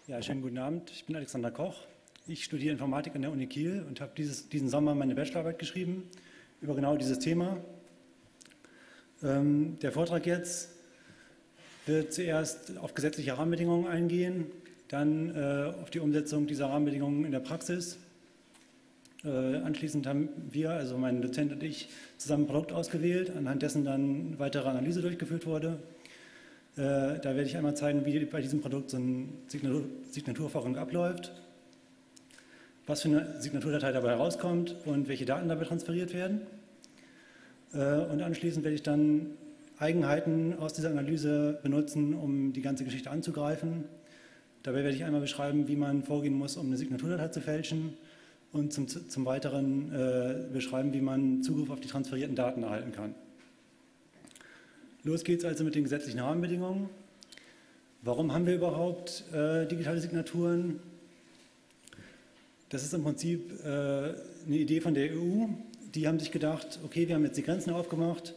Ja, schönen guten Abend. Ich bin Alexander Koch. Ich studiere Informatik an der Uni Kiel und habe diesen Sommer meine Bachelorarbeit geschrieben über genau dieses Thema. Der Vortrag jetzt wird zuerst auf gesetzliche Rahmenbedingungen eingehen, dann auf die Umsetzung dieser Rahmenbedingungen in der Praxis. Anschließend haben wir, also mein Dozent und ich, zusammen ein Produkt ausgewählt, anhand dessen dann weitere Analyse durchgeführt wurde. Da werde ich einmal zeigen, wie bei diesem Produkt so ein Signaturvorgang abläuft, was für eine Signaturdatei dabei herauskommt und welche Daten dabei transferiert werden. Und anschließend werde ich dann Eigenheiten aus dieser Analyse benutzen, um die ganze Geschichte anzugreifen. Dabei werde ich einmal beschreiben, wie man vorgehen muss, um eine Signaturdatei zu fälschen und zum Weiteren beschreiben, wie man Zugriff auf die transferierten Daten erhalten kann. Los geht's also mit den gesetzlichen Rahmenbedingungen. Warum haben wir überhaupt digitale Signaturen? Das ist im Prinzip eine Idee von der EU. Die haben sich gedacht, okay, wir haben jetzt die Grenzen aufgemacht.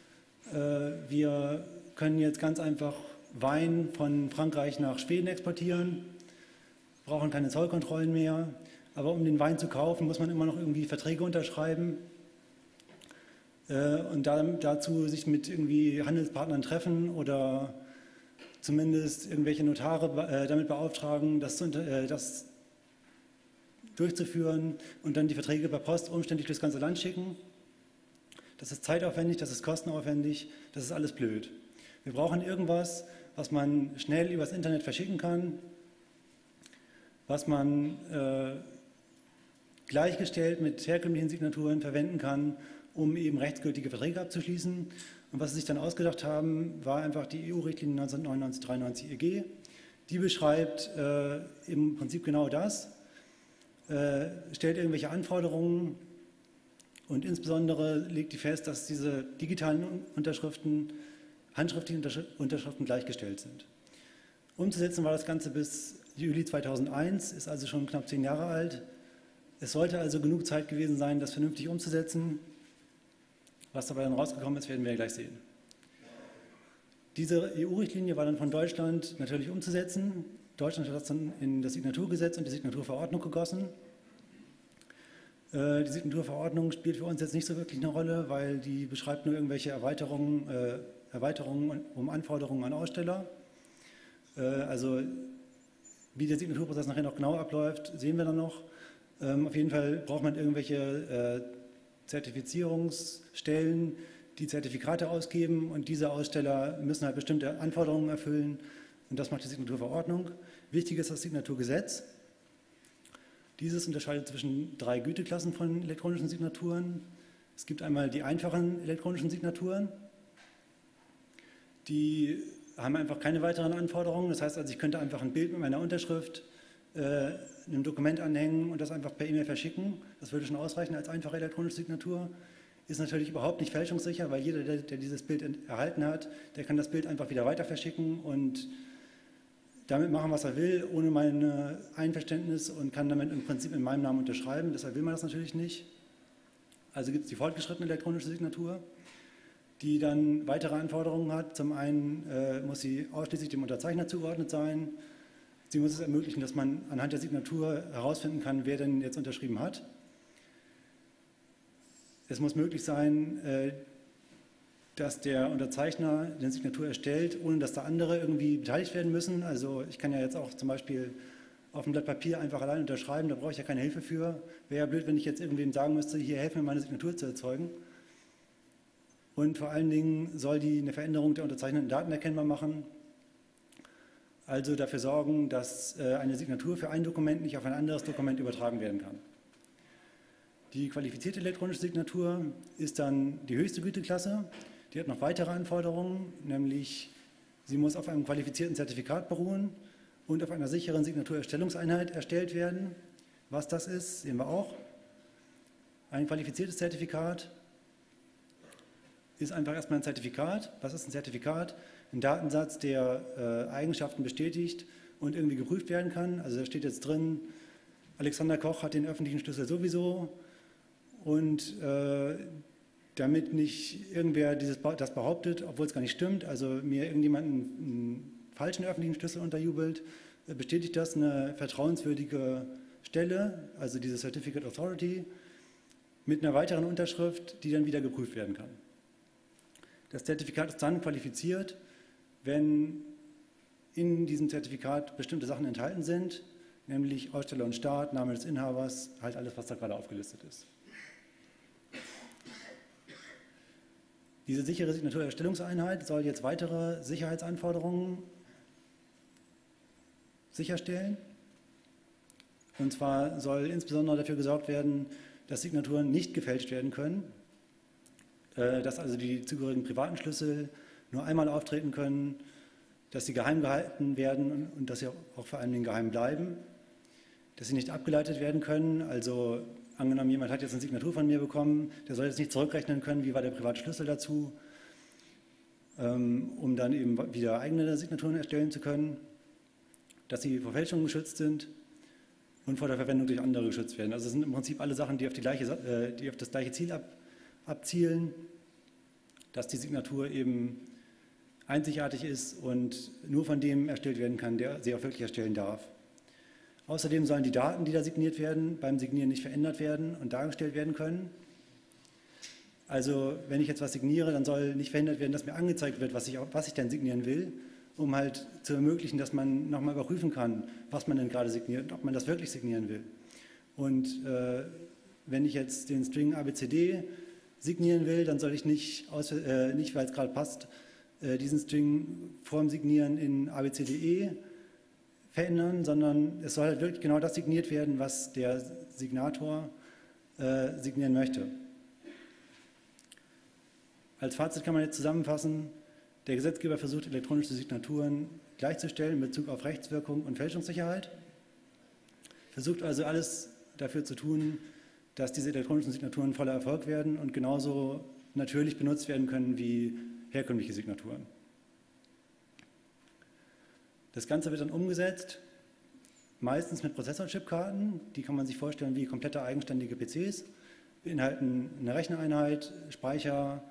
Wir können jetzt ganz einfach Wein von Frankreich nach Schweden exportieren, brauchen keine Zollkontrollen mehr. Aber um den Wein zu kaufen, muss man immer noch irgendwie Verträge unterschreiben und dazu sich mit irgendwie Handelspartnern treffen oder zumindest irgendwelche Notare damit beauftragen, das durchzuführen und dann die Verträge per Post umständlich durchs ganze Land schicken. Das ist zeitaufwendig, das ist kostenaufwendig, das ist alles blöd. Wir brauchen irgendwas, was man schnell übers Internet verschicken kann, was man gleichgestellt mit herkömmlichen Signaturen verwenden kann, um eben rechtsgültige Verträge abzuschließen. Und was sie sich dann ausgedacht haben, war einfach die EU-Richtlinie 1999-93 EG. Die beschreibt im Prinzip genau das, stellt irgendwelche Anforderungen und insbesondere legt die fest, dass diese digitalen Unterschriften, handschriftlichen Unterschriften gleichgestellt sind. Umzusetzen war das Ganze bis Juli 2001, ist also schon knapp 10 Jahre alt. Es sollte also genug Zeit gewesen sein, das vernünftig umzusetzen. Was dabei dann rausgekommen ist, werden wir gleich sehen. Diese EU-Richtlinie war dann von Deutschland natürlich umzusetzen. Deutschland hat das dann in das Signaturgesetz und die Signaturverordnung gegossen. Die Signaturverordnung spielt für uns jetzt nicht so wirklich eine Rolle, weil die beschreibt nur irgendwelche Erweiterungen um Anforderungen an Aussteller. Also wie der Signaturprozess nachher noch genau abläuft, sehen wir dann noch. Auf jeden Fall braucht man irgendwelche Zertifizierungsstellen, die Zertifikate ausgeben und diese Aussteller müssen halt bestimmte Anforderungen erfüllen und das macht die Signaturverordnung. Wichtig ist das Signaturgesetz. Dieses unterscheidet zwischen 3 Güteklassen von elektronischen Signaturen. Es gibt einmal die einfachen elektronischen Signaturen, die haben einfach keine weiteren Anforderungen. Das heißt also, ich könnte einfach ein Bild mit meiner Unterschrift einem Dokument anhängen und das einfach per E-Mail verschicken. Das würde schon ausreichen als einfache elektronische Signatur. Ist natürlich überhaupt nicht fälschungssicher, weil jeder, der dieses Bild erhalten hat, der kann das Bild einfach wieder weiter verschicken und damit machen, was er will, ohne mein Einverständnis und kann damit im Prinzip in meinem Namen unterschreiben. Deshalb will man das natürlich nicht. Also gibt es die fortgeschrittene elektronische Signatur, die dann weitere Anforderungen hat. Zum einen muss sie ausschließlich dem Unterzeichner zugeordnet sein. Sie muss es ermöglichen, dass man anhand der Signatur herausfinden kann, wer denn jetzt unterschrieben hat. Es muss möglich sein, dass der Unterzeichner die Signatur erstellt, ohne dass da andere irgendwie beteiligt werden müssen. Also ich kann ja jetzt auch zum Beispiel auf einem Blatt Papier einfach allein unterschreiben, da brauche ich ja keine Hilfe für. Wäre ja blöd, wenn ich jetzt irgendwem sagen müsste, hier helfen mir, meine Signatur zu erzeugen. Und vor allen Dingen soll die eine Veränderung der unterzeichneten Daten erkennbar machen. Also dafür sorgen, dass eine Signatur für ein Dokument nicht auf ein anderes Dokument übertragen werden kann. Die qualifizierte elektronische Signatur ist dann die höchste Güteklasse. Die hat noch weitere Anforderungen, nämlich sie muss auf einem qualifizierten Zertifikat beruhen und auf einer sicheren Signaturerstellungseinheit erstellt werden. Was das ist, sehen wir auch. Ein qualifiziertes Zertifikat ist einfach erstmal ein Zertifikat. Was ist ein Zertifikat? Ein Datensatz, der Eigenschaften bestätigt und irgendwie geprüft werden kann. Also da steht jetzt drin, Alexander Koch hat den öffentlichen Schlüssel sowieso und damit nicht irgendwer das behauptet, obwohl es gar nicht stimmt, also mir irgendjemand einen falschen öffentlichen Schlüssel unterjubelt, bestätigt das eine vertrauenswürdige Stelle, also diese Certificate Authority, mit einer weiteren Unterschrift, die dann wieder geprüft werden kann. Das Zertifikat ist dann qualifiziert, wenn in diesem Zertifikat bestimmte Sachen enthalten sind, nämlich Aussteller und Staat, Name des Inhabers, halt alles, was da gerade aufgelistet ist. Diese sichere Signaturerstellungseinheit soll jetzt weitere Sicherheitsanforderungen sicherstellen. Und zwar soll insbesondere dafür gesorgt werden, dass Signaturen nicht gefälscht werden können, dass also die zugehörigen privaten Schlüssel nur einmal auftreten können, dass sie geheim gehalten werden und dass sie auch vor allen Dingen geheim bleiben, dass sie nicht abgeleitet werden können. Also angenommen, jemand hat jetzt eine Signatur von mir bekommen, der soll jetzt nicht zurückrechnen können, wie war der private Schlüssel dazu, um dann eben wieder eigene Signaturen erstellen zu können, dass sie vor Fälschungen geschützt sind und vor der Verwendung durch andere geschützt werden. Also es sind im Prinzip alle Sachen, die auf das gleiche Ziel abzielen, dass die Signatur eben einzigartig ist und nur von dem erstellt werden kann, der sie auch wirklich erstellen darf. Außerdem sollen die Daten, die da signiert werden, beim Signieren nicht verändert werden und dargestellt werden können. Also wenn ich jetzt was signiere, dann soll nicht verhindert werden, dass mir angezeigt wird, was ich denn signieren will, um halt zu ermöglichen, dass man nochmal überprüfen kann, was man denn gerade signiert und ob man das wirklich signieren will. Und wenn ich jetzt den String ABCD signieren will, dann soll ich nicht weil es gerade passt, diesen String vor dem Signieren in ABCDE verändern, sondern es soll halt wirklich genau das signiert werden, was der Signator signieren möchte. Als Fazit kann man jetzt zusammenfassen, der Gesetzgeber versucht, elektronische Signaturen gleichzustellen in Bezug auf Rechtswirkung und Fälschungssicherheit, versucht also alles dafür zu tun, dass diese elektronischen Signaturen voller Erfolg werden und genauso natürlich benutzt werden können wie herkömmliche Signaturen. Das Ganze wird dann umgesetzt, meistens mit Prozessorchipkarten, die kann man sich vorstellen wie komplette eigenständige PCs, beinhalten eine Rechnereinheit, Speicher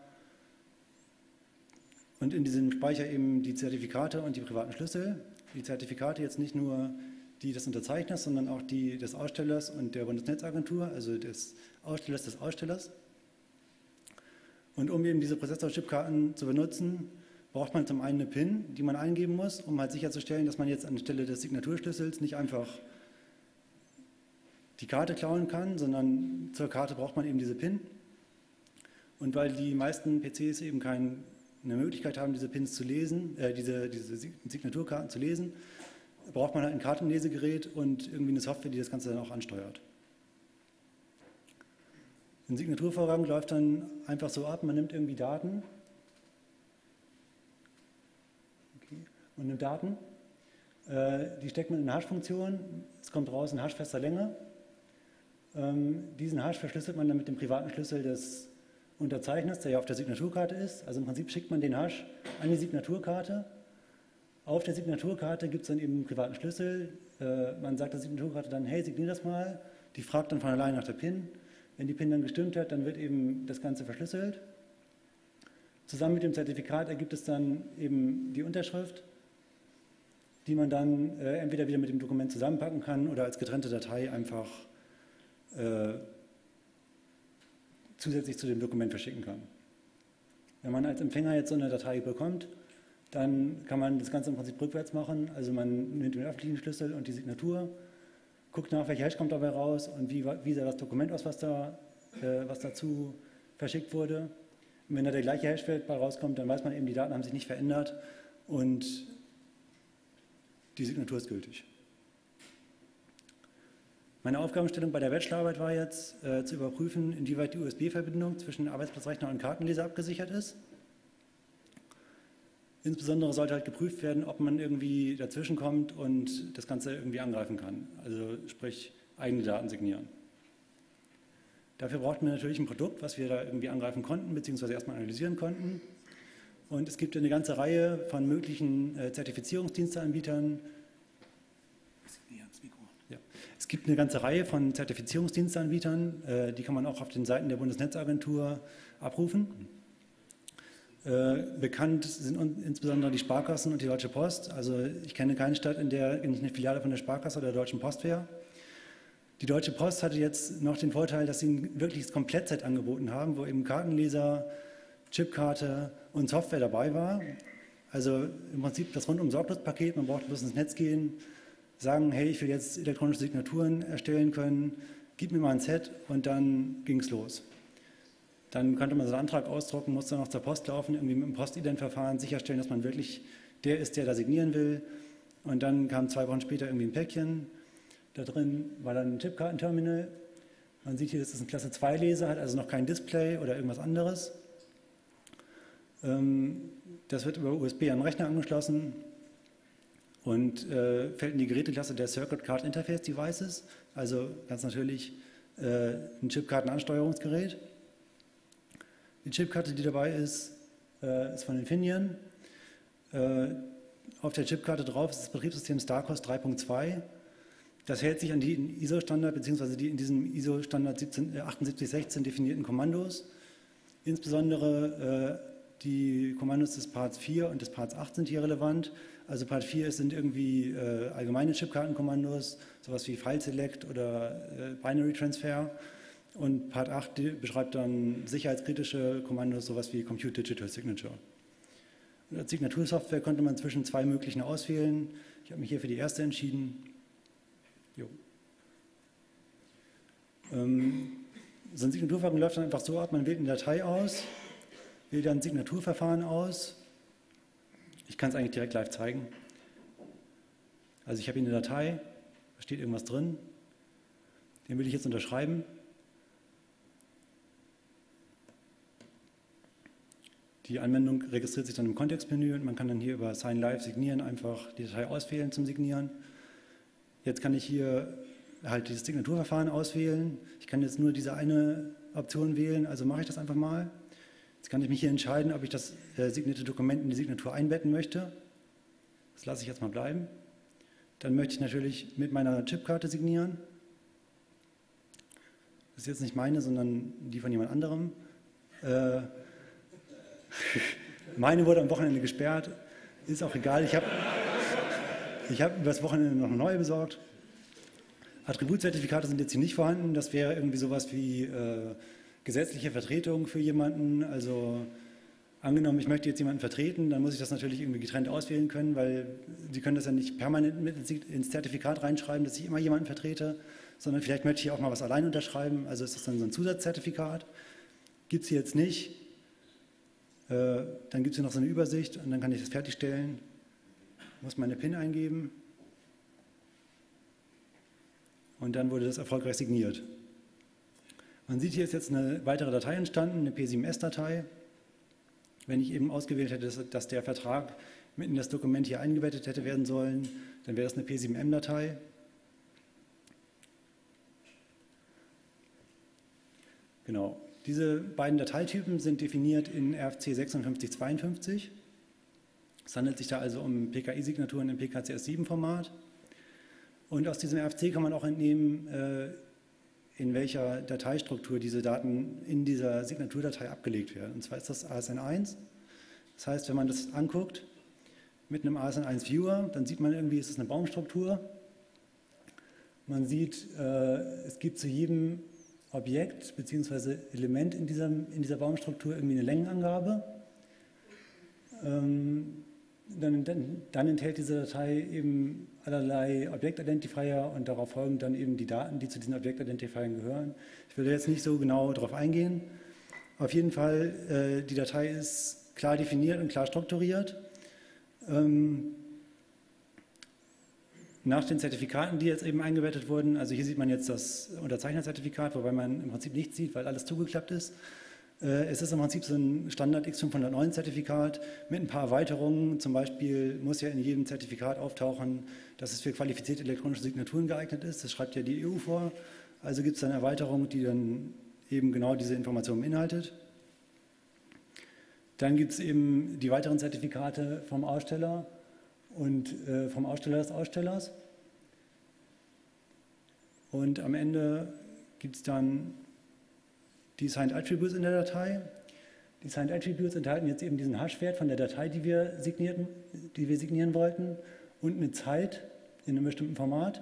und in diesem Speicher eben die Zertifikate und die privaten Schlüssel. Die Zertifikate jetzt nicht nur die des Unterzeichners, sondern auch die des Ausstellers und der Bundesnetzagentur, also des Ausstellers. Und um eben diese Prozessorchipkarten zu benutzen, braucht man zum einen eine PIN, die man eingeben muss, um halt sicherzustellen, dass man jetzt anstelle des Signaturschlüssels nicht einfach die Karte klauen kann, sondern zur Karte braucht man eben diese PIN. Und weil die meisten PCs eben keine Möglichkeit haben, diese PINs zu lesen, diese Signaturkarten zu lesen, braucht man halt ein Kartenlesegerät und irgendwie eine Software, die das Ganze dann auch ansteuert. Ein Signaturvorgang läuft dann einfach so ab, man nimmt irgendwie Daten und nimmt Daten, die steckt man in eine Hash-Funktion, es kommt raus ein Hash fester Länge. Diesen Hash verschlüsselt man dann mit dem privaten Schlüssel des Unterzeichners, der ja auf der Signaturkarte ist. Also im Prinzip schickt man den Hash an die Signaturkarte. Auf der Signaturkarte gibt es dann eben einen privaten Schlüssel. Man sagt der Signaturkarte dann, hey, signier das mal. Die fragt dann von allein nach der PIN. Wenn die PIN dann gestimmt hat, dann wird eben das Ganze verschlüsselt. Zusammen mit dem Zertifikat ergibt es dann eben die Unterschrift, die man dann entweder wieder mit dem Dokument zusammenpacken kann oder als getrennte Datei einfach zusätzlich zu dem Dokument verschicken kann. Wenn man als Empfänger jetzt so eine Datei bekommt, dann kann man das Ganze im Prinzip rückwärts machen. Also man nimmt den öffentlichen Schlüssel und die Signatur, guckt nach, welcher Hash kommt dabei raus und wie sah das Dokument aus, was dazu verschickt wurde. Und wenn da der gleiche Hashwert bei rauskommt, dann weiß man eben, die Daten haben sich nicht verändert und die Signatur ist gültig. Meine Aufgabenstellung bei der Bachelorarbeit war jetzt, zu überprüfen, inwieweit die USB-Verbindung zwischen Arbeitsplatzrechner und Kartenleser abgesichert ist. Insbesondere sollte halt geprüft werden, ob man irgendwie dazwischen kommt und das Ganze irgendwie angreifen kann. Also sprich, eigene Daten signieren. Dafür brauchten wir natürlich ein Produkt, was wir da irgendwie angreifen konnten, beziehungsweise erstmal analysieren konnten. Und es gibt eine ganze Reihe von möglichen Zertifizierungsdiensteanbietern. Ja. Es gibt eine ganze Reihe von Zertifizierungsdiensteanbietern, die kann man auch auf den Seiten der Bundesnetzagentur abrufen. Bekannt sind insbesondere die Sparkassen und die Deutsche Post. Also ich kenne keine Stadt, in der nicht eine Filiale von der Sparkasse oder der Deutschen Post wäre. Die Deutsche Post hatte jetzt noch den Vorteil, dass sie ein wirkliches Komplettset angeboten haben, wo eben Kartenleser, Chipkarte und Software dabei war. Also im Prinzip das rundum sorglos Paket. Man braucht bloß ins Netz gehen, sagen, hey, ich will jetzt elektronische Signaturen erstellen können, gib mir mal ein Set und dann ging es los. Dann konnte man so einen Antrag ausdrucken, musste noch zur Post laufen, irgendwie mit dem Postident-Verfahren sicherstellen, dass man wirklich der ist, der da signieren will. Und dann kam 2 Wochen später irgendwie ein Päckchen. Da drin war dann ein Chipkartenterminal. Man sieht hier, dass es ein Klasse 2 Laser hat, also noch kein Display oder irgendwas anderes. Das wird über USB an den Rechner angeschlossen und fällt in die Geräteklasse der Circuit Card Interface Devices, also ganz natürlich ein Chipkartenansteuerungsgerät. Die Chipkarte, die dabei ist, ist von Infineon. Auf der Chipkarte drauf ist das Betriebssystem StarCOS 3.2. Das hält sich an die ISO-Standard bzw. die in diesem ISO-Standard 7816 definierten Kommandos. Insbesondere die Kommandos des Parts 4 und des Parts 8 sind hier relevant. Also Part 4 sind irgendwie allgemeine Chipkartenkommandos, sowas wie File Select oder Binary Transfer. Und Part 8 beschreibt dann sicherheitskritische Kommandos, sowas wie Compute Digital Signature. Und als Signatursoftware konnte man zwischen 2 möglichen auswählen. Ich habe mich hier für die erste entschieden. So ein Signaturverfahren läuft dann einfach so ab, man wählt eine Datei aus, wählt dann ein Signaturverfahren aus. Ich kann es eigentlich direkt live zeigen. Also ich habe hier eine Datei, da steht irgendwas drin, den will ich jetzt unterschreiben. Die Anwendung registriert sich dann im Kontextmenü und man kann dann hier über Sign Live signieren, einfach die Datei auswählen zum Signieren. Jetzt kann ich hier halt dieses Signaturverfahren auswählen. Ich kann jetzt nur diese eine Option wählen, also mache ich das einfach mal. Jetzt kann ich mich hier entscheiden, ob ich das signierte Dokument in die Signatur einbetten möchte. Das lasse ich jetzt mal bleiben. Dann möchte ich natürlich mit meiner Chipkarte signieren. Das ist jetzt nicht meine, sondern die von jemand anderem. Meine wurde am Wochenende gesperrt, ist auch egal. Ich habe über das Wochenende noch eine neue besorgt. Attributzertifikate sind jetzt hier nicht vorhanden. Das wäre irgendwie sowas wie gesetzliche Vertretung für jemanden. Also angenommen, ich möchte jetzt jemanden vertreten, dann muss ich das natürlich irgendwie getrennt auswählen können, weil Sie können das ja nicht permanent mit ins Zertifikat reinschreiben, dass ich immer jemanden vertrete, sondern vielleicht möchte ich auch mal was allein unterschreiben. Also ist das dann so ein Zusatzzertifikat. Gibt es hier jetzt nicht. Dann gibt es hier noch so eine Übersicht und dann kann ich das fertigstellen. Muss meine PIN eingeben und dann wurde das erfolgreich signiert. Man sieht, hier ist jetzt eine weitere Datei entstanden, eine P7S-Datei. Wenn ich eben ausgewählt hätte, dass der Vertrag mit in das Dokument hier eingebettet hätte werden sollen, dann wäre das eine P7M-Datei. Genau. Diese beiden Dateitypen sind definiert in RFC 5652. Es handelt sich da also um PKI-Signaturen im PKCS7-Format. Und aus diesem RFC kann man auch entnehmen, in welcher Dateistruktur diese Daten in dieser Signaturdatei abgelegt werden. Und zwar ist das ASN1. Das heißt, wenn man das anguckt mit einem ASN1-Viewer, dann sieht man irgendwie, es ist eine Baumstruktur. Man sieht, es gibt zu jedem Objekt bzw. Element in dieser Baumstruktur irgendwie eine Längenangabe. Dann enthält diese Datei eben allerlei Objektidentifier und darauf folgend dann eben die Daten, die zu diesen Objektidentifiern gehören. Ich will jetzt nicht so genau darauf eingehen. Auf jeden Fall, die Datei ist klar definiert und klar strukturiert. Nach den Zertifikaten, die jetzt eben eingebettet wurden, also hier sieht man jetzt das Unterzeichnerzertifikat, wobei man im Prinzip nichts sieht, weil alles zugeklappt ist. Es ist im Prinzip so ein Standard X509-Zertifikat mit ein paar Erweiterungen. Zum Beispiel muss ja in jedem Zertifikat auftauchen, dass es für qualifizierte elektronische Signaturen geeignet ist. Das schreibt ja die EU vor. Also gibt es eine Erweiterung, die dann eben genau diese Informationen beinhaltet. Dann gibt es eben die weiteren Zertifikate vom Aussteller und vom Aussteller des Ausstellers. Und am Ende gibt es dann die Signed Attributes in der Datei. Die Signed Attributes enthalten jetzt eben diesen Hash-Wert von der Datei, die wir signieren wollten, und eine Zeit in einem bestimmten Format,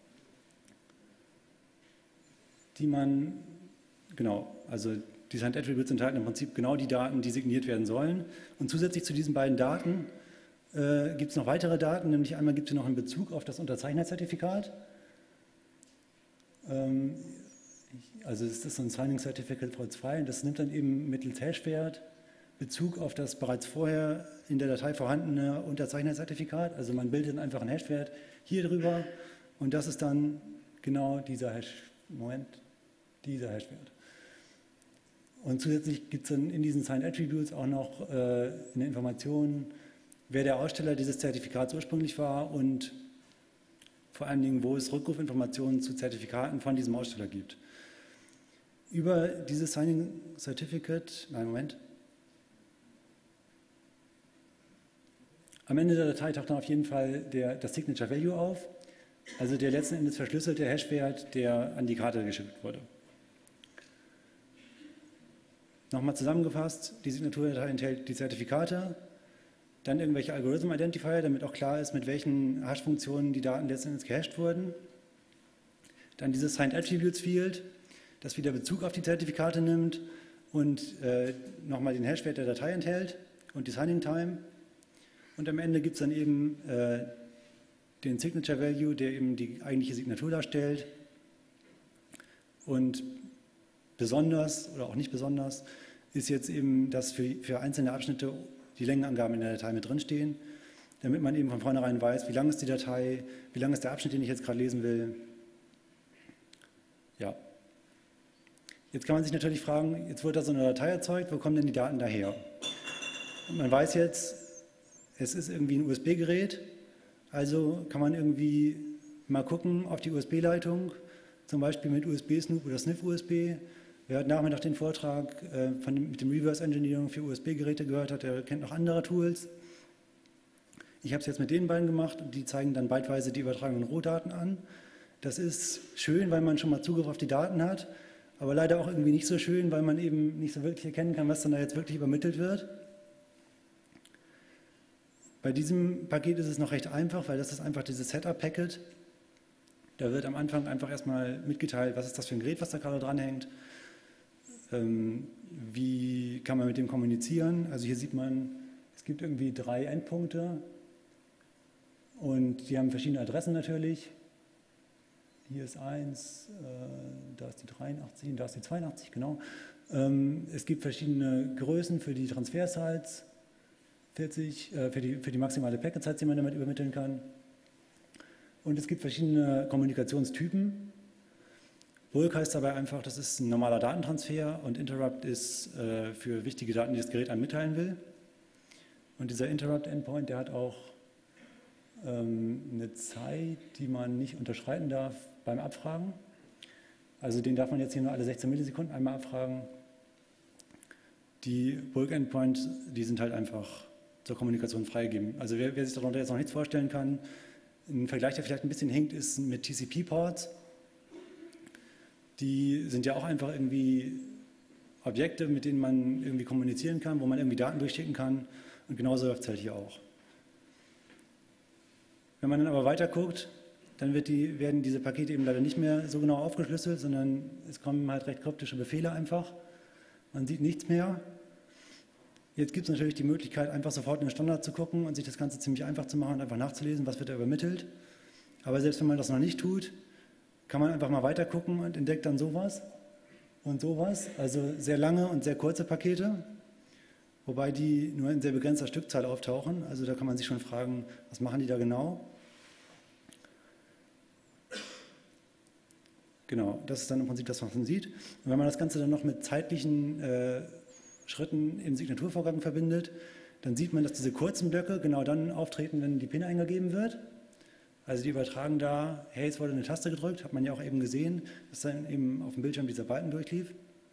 die man, genau, also die Signed Attributes enthalten im Prinzip genau die Daten, die signiert werden sollen. Und zusätzlich zu diesen beiden Daten gibt es noch weitere Daten, nämlich einmal gibt es hier noch einen Bezug auf das Unterzeichnerzertifikat. Also es ist so ein Signing Certificate for 2 und das nimmt dann eben mittels Hashwert Bezug auf das bereits vorher in der Datei vorhandene Unterzeichnerzertifikat. Also man bildet dann einfach einen Hashwert hier drüber und das ist dann genau dieser Hashwert. Und zusätzlich gibt es dann in diesen Signed Attributes auch noch eine Information, wer der Aussteller dieses Zertifikats ursprünglich war und vor allen Dingen, wo es Rückrufinformationen zu Zertifikaten von diesem Aussteller gibt. Über dieses Signing Certificate, am Ende der Datei taucht dann auf jeden Fall das Signature Value auf, also der letzten Endes verschlüsselte Hashwert, der an die Karte geschickt wurde. Nochmal zusammengefasst, die Signaturdatei enthält die Zertifikate, dann irgendwelche Algorithm-Identifier, damit auch klar ist, mit welchen Hash-Funktionen die Daten letztendlich gehasht wurden. Dann dieses Signed Attributes Field, das wieder Bezug auf die Zertifikate nimmt und nochmal den Hashwert der Datei enthält und die Signing Time. Und am Ende gibt es dann eben den Signature Value, der eben die eigentliche Signatur darstellt. Und besonders oder auch nicht besonders ist jetzt eben, dass für einzelne Abschnitte die Längenangaben in der Datei mit drinstehen, damit man eben von vornherein weiß, wie lang ist die Datei, wie lang ist der Abschnitt, den ich jetzt gerade lesen will. Ja. Jetzt kann man sich natürlich fragen, jetzt wird da so eine Datei erzeugt, wo kommen denn die Daten daher? Und man weiß jetzt, es ist irgendwie ein USB-Gerät, also kann man irgendwie mal gucken auf die USB-Leitung, zum Beispiel mit USB-Snoop oder Sniff-USB. Wer heute Nachmittag den Vortrag mit dem Reverse Engineering für USB-Geräte gehört hat, der kennt noch andere Tools. Ich habe es jetzt mit den beiden gemacht und die zeigen dann byteweise die übertragenen Rohdaten an. Das ist schön, weil man schon mal Zugriff auf die Daten hat, aber leider auch irgendwie nicht so schön, weil man eben nicht so wirklich erkennen kann, was dann da jetzt wirklich übermittelt wird. Bei diesem Paket ist es noch recht einfach, weil das ist einfach dieses Setup-Packet. Da wird am Anfang einfach erstmal mitgeteilt, was ist das für ein Gerät, was da gerade dranhängt. Wie kann man mit dem kommunizieren? Also hier sieht man, es gibt irgendwie 3 Endpunkte und die haben verschiedene Adressen natürlich. Hier ist 1, da ist die 83, da ist die 82, genau. Es gibt verschiedene Größen für die Transfer-Sites, 40 für die maximale Packet-Size, die man damit übermitteln kann. Und es gibt verschiedene Kommunikationstypen. Bulk heißt dabei einfach, das ist ein normaler Datentransfer und Interrupt ist für wichtige Daten, die das Gerät einem mitteilen will. Und dieser Interrupt-Endpoint, der hat auch eine Zeit, die man nicht unterschreiten darf beim Abfragen. Also den darf man jetzt hier nur alle 16 Millisekunden einmal abfragen. Die Bulk-Endpoints, die sind halt einfach zur Kommunikation freigegeben. Also wer sich darunter jetzt noch nichts vorstellen kann, ein Vergleich, der vielleicht ein bisschen hinkt, ist mit TCP-Ports. Die sind ja auch einfach irgendwie Objekte, mit denen man irgendwie kommunizieren kann, wo man irgendwie Daten durchschicken kann. Und genauso läuft es halt hier auch. Wenn man dann aber weiter guckt, dann werden diese Pakete eben leider nicht mehr so genau aufgeschlüsselt, sondern es kommen halt recht kryptische Befehle einfach. Man sieht nichts mehr. Jetzt gibt es natürlich die Möglichkeit, einfach sofort in den Standard zu gucken und sich das Ganze ziemlich einfach zu machen und einfach nachzulesen, was wird da übermittelt. Aber selbst wenn man das noch nicht tut, kann man einfach mal weiter gucken und entdeckt dann sowas und sowas. Also sehr lange und sehr kurze Pakete, wobei die nur in sehr begrenzter Stückzahl auftauchen. Also da kann man sich schon fragen, was machen die da genau? Genau, das ist dann im Prinzip das, was man sieht. Und wenn man das Ganze dann noch mit zeitlichen Schritten im Signaturvorgang verbindet, dann sieht man, dass diese kurzen Blöcke genau dann auftreten, wenn die PIN eingegeben wird. Also die übertragen da, hey, es wurde eine Taste gedrückt, hat man ja auch eben gesehen, dass dann eben auf dem Bildschirm dieser Balken durchlief.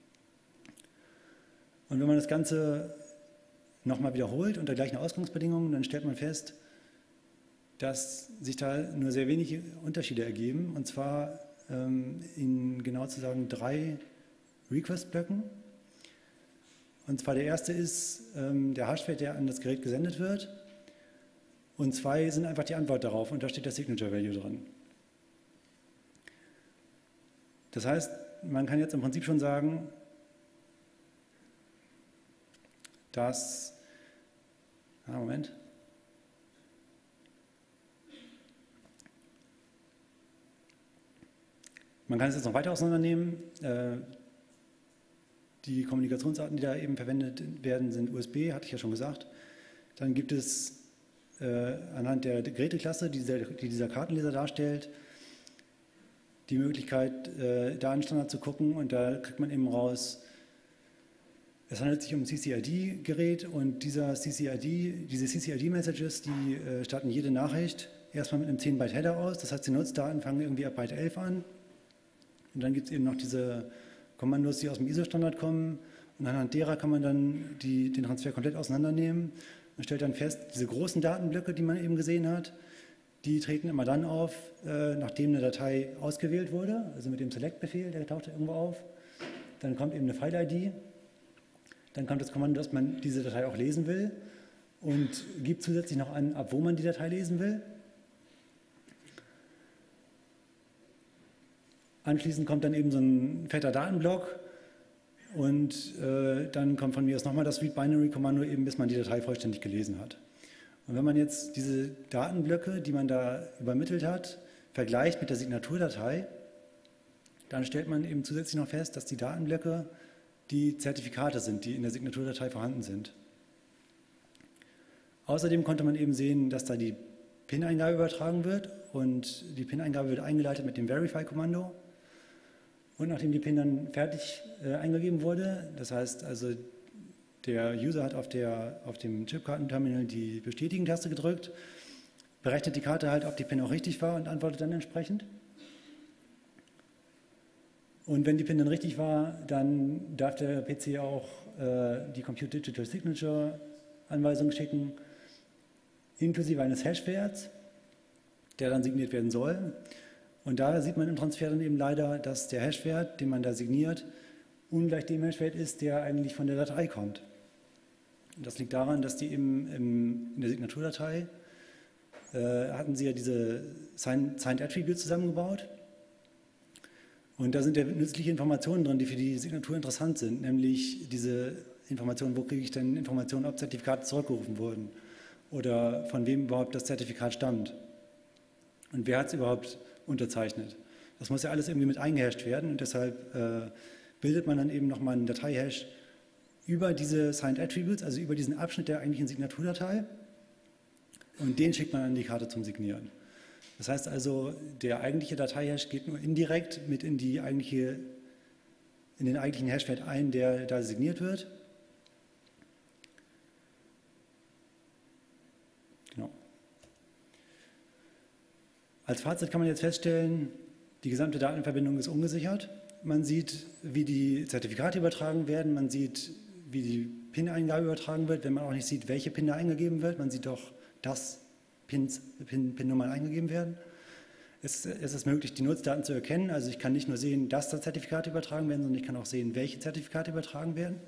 Und wenn man das Ganze nochmal wiederholt unter gleichen Ausgangsbedingungen, dann stellt man fest, dass sich da nur sehr wenige Unterschiede ergeben, und zwar in genau zu sagen 3 Request-Blöcken. Und zwar der erste ist der Hashwert, der an das Gerät gesendet wird. Und 2 sind einfach die Antwort darauf und da steht der Signature Value drin. Das heißt, man kann jetzt im Prinzip schon sagen, dass, Moment. Man kann es jetzt noch weiter auseinandernehmen. Die Kommunikationsarten, die da eben verwendet werden, sind USB, hatte ich ja schon gesagt. Dann gibt es anhand der Geräteklasse, die dieser Kartenleser darstellt, die Möglichkeit, Datenstandard zu gucken und da kriegt man eben raus, es handelt sich um ein CCID-Gerät und diese CCID-Messages, die starten jede Nachricht erstmal mit einem 10-Byte-Header aus, das heißt die Nutzdaten fangen irgendwie ab Byte 11 an und dann gibt es eben noch diese Kommandos, die aus dem ISO-Standard kommen und anhand derer kann man dann den Transfer komplett auseinandernehmen. Man stellt dann fest, diese großen Datenblöcke, die man eben gesehen hat, die treten immer dann auf, nachdem eine Datei ausgewählt wurde, also mit dem Select-Befehl, der taucht irgendwo auf. Dann kommt eben eine File-ID, dann kommt das Kommando, dass man diese Datei auch lesen will und gibt zusätzlich noch an, ab wo man die Datei lesen will. Anschließend kommt dann eben so ein fetter Datenblock und dann kommt von mir aus nochmal das Read-Binary-Kommando, eben bis man die Datei vollständig gelesen hat. Und wenn man jetzt diese Datenblöcke, die man da übermittelt hat, vergleicht mit der Signaturdatei, dann stellt man eben zusätzlich noch fest, dass die Datenblöcke die Zertifikate sind, die in der Signaturdatei vorhanden sind. Außerdem konnte man eben sehen, dass da die PIN-Eingabe übertragen wird und die PIN-Eingabe wird eingeleitet mit dem Verify-Kommando. Und nachdem die PIN dann fertig eingegeben wurde, das heißt also der User hat auf dem Chipkartenterminal die Bestätigen-Taste gedrückt, berechnet die Karte halt, ob die PIN auch richtig war und antwortet dann entsprechend. Und wenn die PIN dann richtig war, dann darf der PC auch die Compute Digital Signature Anweisung schicken, inklusive eines Hashwerts, der dann signiert werden soll. Und da sieht man im Transfer dann eben leider, dass der Hashwert, den man da signiert, ungleich dem Hashwert ist, der eigentlich von der Datei kommt. Und das liegt daran, dass die eben in der Signaturdatei hatten sie ja diese Signed Attributes zusammengebaut. Und da sind ja nützliche Informationen drin, die für die Signatur interessant sind, nämlich diese Informationen, wo kriege ich denn Informationen, ob Zertifikate zurückgerufen wurden oder von wem überhaupt das Zertifikat stammt und wer hat es überhaupt unterzeichnet. Das muss ja alles irgendwie mit eingehasht werden und deshalb bildet man dann eben nochmal einen Dateihash über diese Signed Attributes, also über diesen Abschnitt der eigentlichen Signaturdatei und den schickt man an die Karte zum Signieren. Das heißt also, der eigentliche Dateihash geht nur indirekt mit in den eigentlichen Hashwert ein, der da signiert wird. Genau. Als Fazit kann man jetzt feststellen, die gesamte Datenverbindung ist ungesichert. Man sieht, wie die Zertifikate übertragen werden, man sieht, wie die PIN-Eingabe übertragen wird, wenn man auch nicht sieht, welche PIN da eingegeben wird. Man sieht doch, dass PIN-Nummern eingegeben werden. Es ist möglich, die Nutzdaten zu erkennen. Also ich kann nicht nur sehen, dass da Zertifikate übertragen werden, sondern ich kann auch sehen, welche Zertifikate übertragen werden.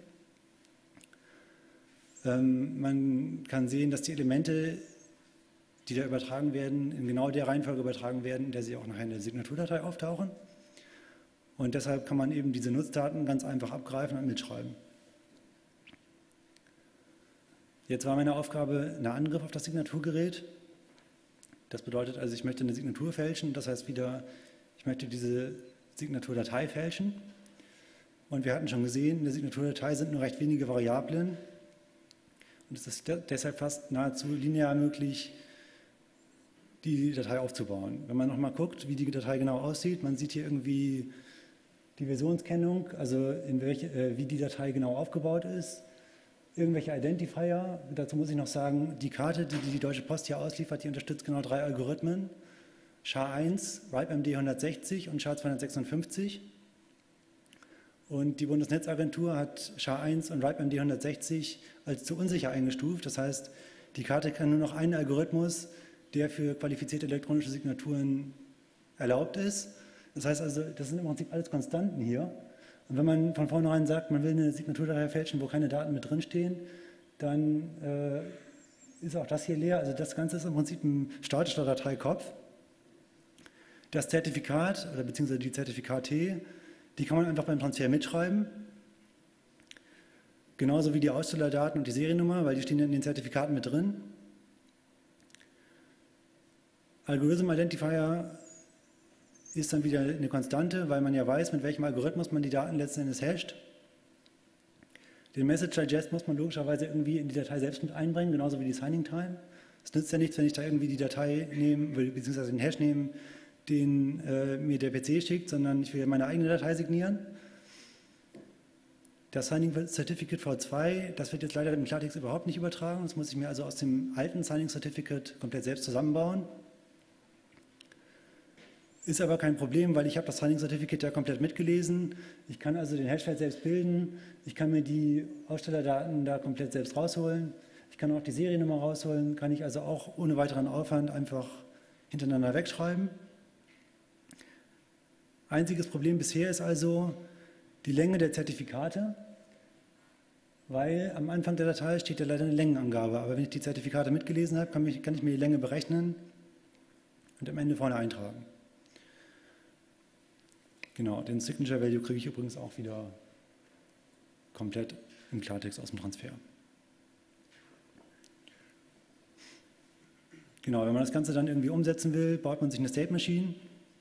Man kann sehen, dass die Elemente, die da übertragen werden, in genau der Reihenfolge übertragen werden, in der sie auch nachher in der Signaturdatei auftauchen. Und deshalb kann man eben diese Nutzdaten ganz einfach abgreifen und mitschreiben. Jetzt war meine Aufgabe ein Angriff auf das Signaturgerät. Das bedeutet also, ich möchte eine Signatur fälschen, das heißt wieder, ich möchte diese Signaturdatei fälschen. Und wir hatten schon gesehen, in der Signaturdatei sind nur recht wenige Variablen. Und es ist deshalb fast nahezu linear möglich, die Datei aufzubauen. Wenn man nochmal guckt, wie die Datei genau aussieht, man sieht hier irgendwie die Versionskennung, also wie die Datei genau aufgebaut ist. Irgendwelche Identifier, dazu muss ich noch sagen, die Karte, die die Deutsche Post hier ausliefert, die unterstützt genau 3 Algorithmen, SHA-1, RIPEMD 160 und SHA-256. Und die Bundesnetzagentur hat SHA-1 und RIPEMD 160 als zu unsicher eingestuft. Das heißt, die Karte kann nur noch einen Algorithmus, der für qualifizierte elektronische Signaturen erlaubt ist. Das heißt also, das sind im Prinzip alles Konstanten hier. Und wenn man von vornherein sagt, man will eine Signaturdatei fälschen, wo keine Daten mit drinstehen, dann ist auch das hier leer. Also das Ganze ist im Prinzip ein statischer Dateikopf. Das Zertifikat oder beziehungsweise die Zertifikate, die kann man einfach beim Transfer mitschreiben. Genauso wie die Ausstellerdaten und die Seriennummer, weil die stehen in den Zertifikaten mit drin. Algorithm Identifier ist dann wieder eine Konstante, weil man ja weiß, mit welchem Algorithmus man die Daten letzten Endes hasht. Den Message Digest muss man logischerweise irgendwie in die Datei selbst mit einbringen, genauso wie die Signing Time. Es nützt ja nichts, wenn ich da irgendwie die Datei nehmen will, beziehungsweise den Hash nehmen, den mir der PC schickt, sondern ich will meine eigene Datei signieren. Das Signing Certificate V2, das wird jetzt leider im Klartext überhaupt nicht übertragen. Das muss ich mir also aus dem alten Signing Certificate komplett selbst zusammenbauen. Ist aber kein Problem, weil ich habe das Signing Certificate ja komplett mitgelesen. Ich kann also den Hashwert selbst bilden. Ich kann mir die Ausstellerdaten da komplett selbst rausholen. Ich kann auch die Seriennummer rausholen. Kann ich also auch ohne weiteren Aufwand einfach hintereinander wegschreiben. Einziges Problem bisher ist also die Länge der Zertifikate, weil am Anfang der Datei steht ja leider eine Längenangabe. Aber wenn ich die Zertifikate mitgelesen habe, kann ich mir die Länge berechnen und am Ende vorne eintragen. Genau, den Signature Value kriege ich übrigens auch wieder komplett im Klartext aus dem Transfer. Genau, wenn man das Ganze dann irgendwie umsetzen will, baut man sich eine State Machine.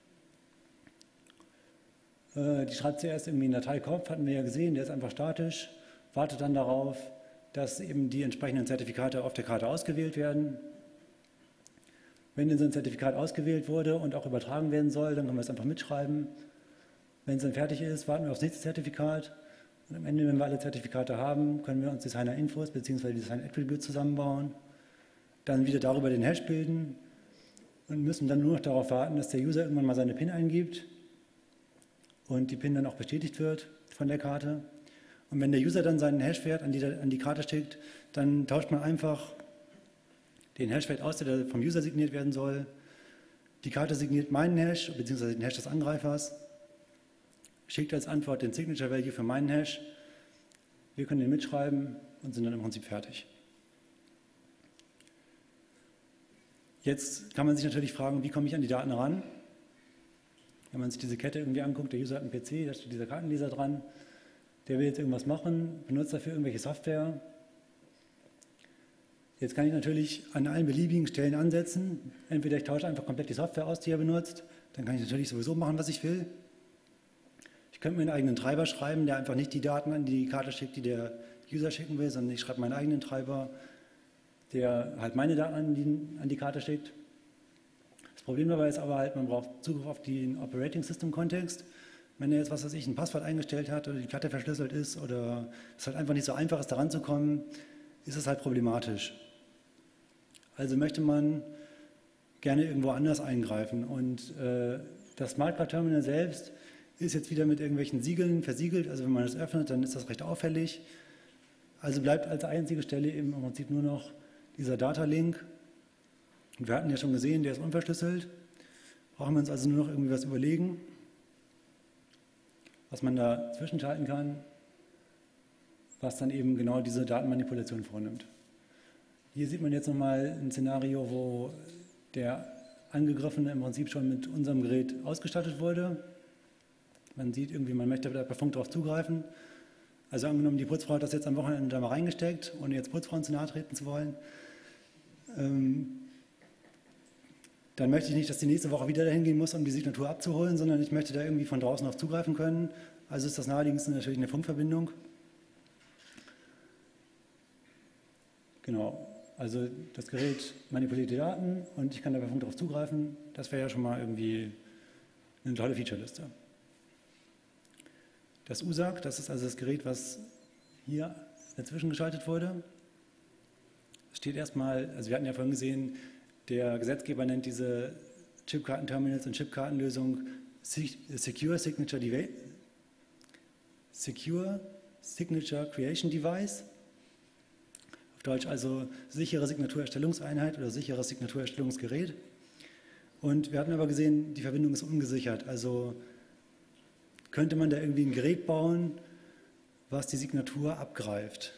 Die schreibt zuerst irgendwie einen Dateikopf, hatten wir ja gesehen, der ist einfach statisch, wartet dann darauf, dass eben die entsprechenden Zertifikate auf der Karte ausgewählt werden. Wenn dann so ein Zertifikat ausgewählt wurde und auch übertragen werden soll, dann können wir es einfach mitschreiben. Wenn es dann fertig ist, warten wir aufs nächste Zertifikat. Und am Ende, wenn wir alle Zertifikate haben, können wir uns Designer-Infos bzw. Design-Attributes zusammenbauen, dann wieder darüber den Hash bilden und müssen dann nur noch darauf warten, dass der User irgendwann mal seine PIN eingibt und die PIN dann auch bestätigt wird von der Karte. Und wenn der User dann seinen Hashwert an die Karte schickt, dann tauscht man einfach den Hashwert aus, der vom User signiert werden soll. Die Karte signiert meinen Hash bzw. den Hash des Angreifers, schickt als Antwort den Signature Value für meinen Hash. Wir können den mitschreiben und sind dann im Prinzip fertig. Jetzt kann man sich natürlich fragen, wie komme ich an die Daten ran? Wenn man sich diese Kette irgendwie anguckt, der User hat einen PC, da steht dieser Kartenleser dran, der will jetzt irgendwas machen, benutzt dafür irgendwelche Software. Jetzt kann ich natürlich an allen beliebigen Stellen ansetzen. Entweder ich tausche einfach komplett die Software aus, die er benutzt, dann kann ich natürlich sowieso machen, was ich will. Ich könnte mir einen eigenen Treiber schreiben, der einfach nicht die Daten an die Karte schickt, die der User schicken will, sondern ich schreibe meinen eigenen Treiber, der halt meine Daten an die Karte schickt. Das Problem dabei ist aber halt, man braucht Zugriff auf den Operating System Kontext. Wenn er jetzt, was weiß ich, ein Passwort eingestellt hat oder die Platte verschlüsselt ist oder es halt einfach nicht so einfach ist, da ranzukommen, ist es halt problematisch. Also möchte man gerne irgendwo anders eingreifen. Und das Smart Card Terminal selbst ist jetzt wieder mit irgendwelchen Siegeln versiegelt. Also wenn man es öffnet, dann ist das recht auffällig. Also bleibt als einzige Stelle eben im Prinzip nur noch dieser Data-Link. Und wir hatten ja schon gesehen, der ist unverschlüsselt. Brauchen wir uns also nur noch irgendwie was überlegen, was man da zwischenschalten kann, was dann eben genau diese Datenmanipulation vornimmt. Hier sieht man jetzt nochmal ein Szenario, wo der Angegriffene im Prinzip schon mit unserem Gerät ausgestattet wurde. Man sieht irgendwie, man möchte per Funk darauf zugreifen. Also angenommen, die Putzfrau hat das jetzt am Wochenende da mal reingesteckt, ohne jetzt Putzfrauen zu nahe treten zu wollen. Dann möchte ich nicht, dass die nächste Woche wieder dahin gehen muss, um die Signatur abzuholen, sondern ich möchte da irgendwie von draußen auf zugreifen können. Also ist das naheliegendste natürlich eine Funkverbindung. Genau, also das Gerät manipuliert die Daten und ich kann da per Funk darauf zugreifen. Das wäre ja schon mal irgendwie eine tolle Featureliste. Das USAC, das ist also das Gerät, was hier dazwischen geschaltet wurde. Es steht erstmal, also wir hatten ja vorhin gesehen, der Gesetzgeber nennt diese Chipkartenterminals und Chipkartenlösung Secure Signature Creation Device. Auf Deutsch also sichere Signaturerstellungseinheit oder sicheres Signaturerstellungsgerät. Und wir hatten aber gesehen, die Verbindung ist ungesichert. Also könnte man da irgendwie ein Gerät bauen, was die Signatur abgreift.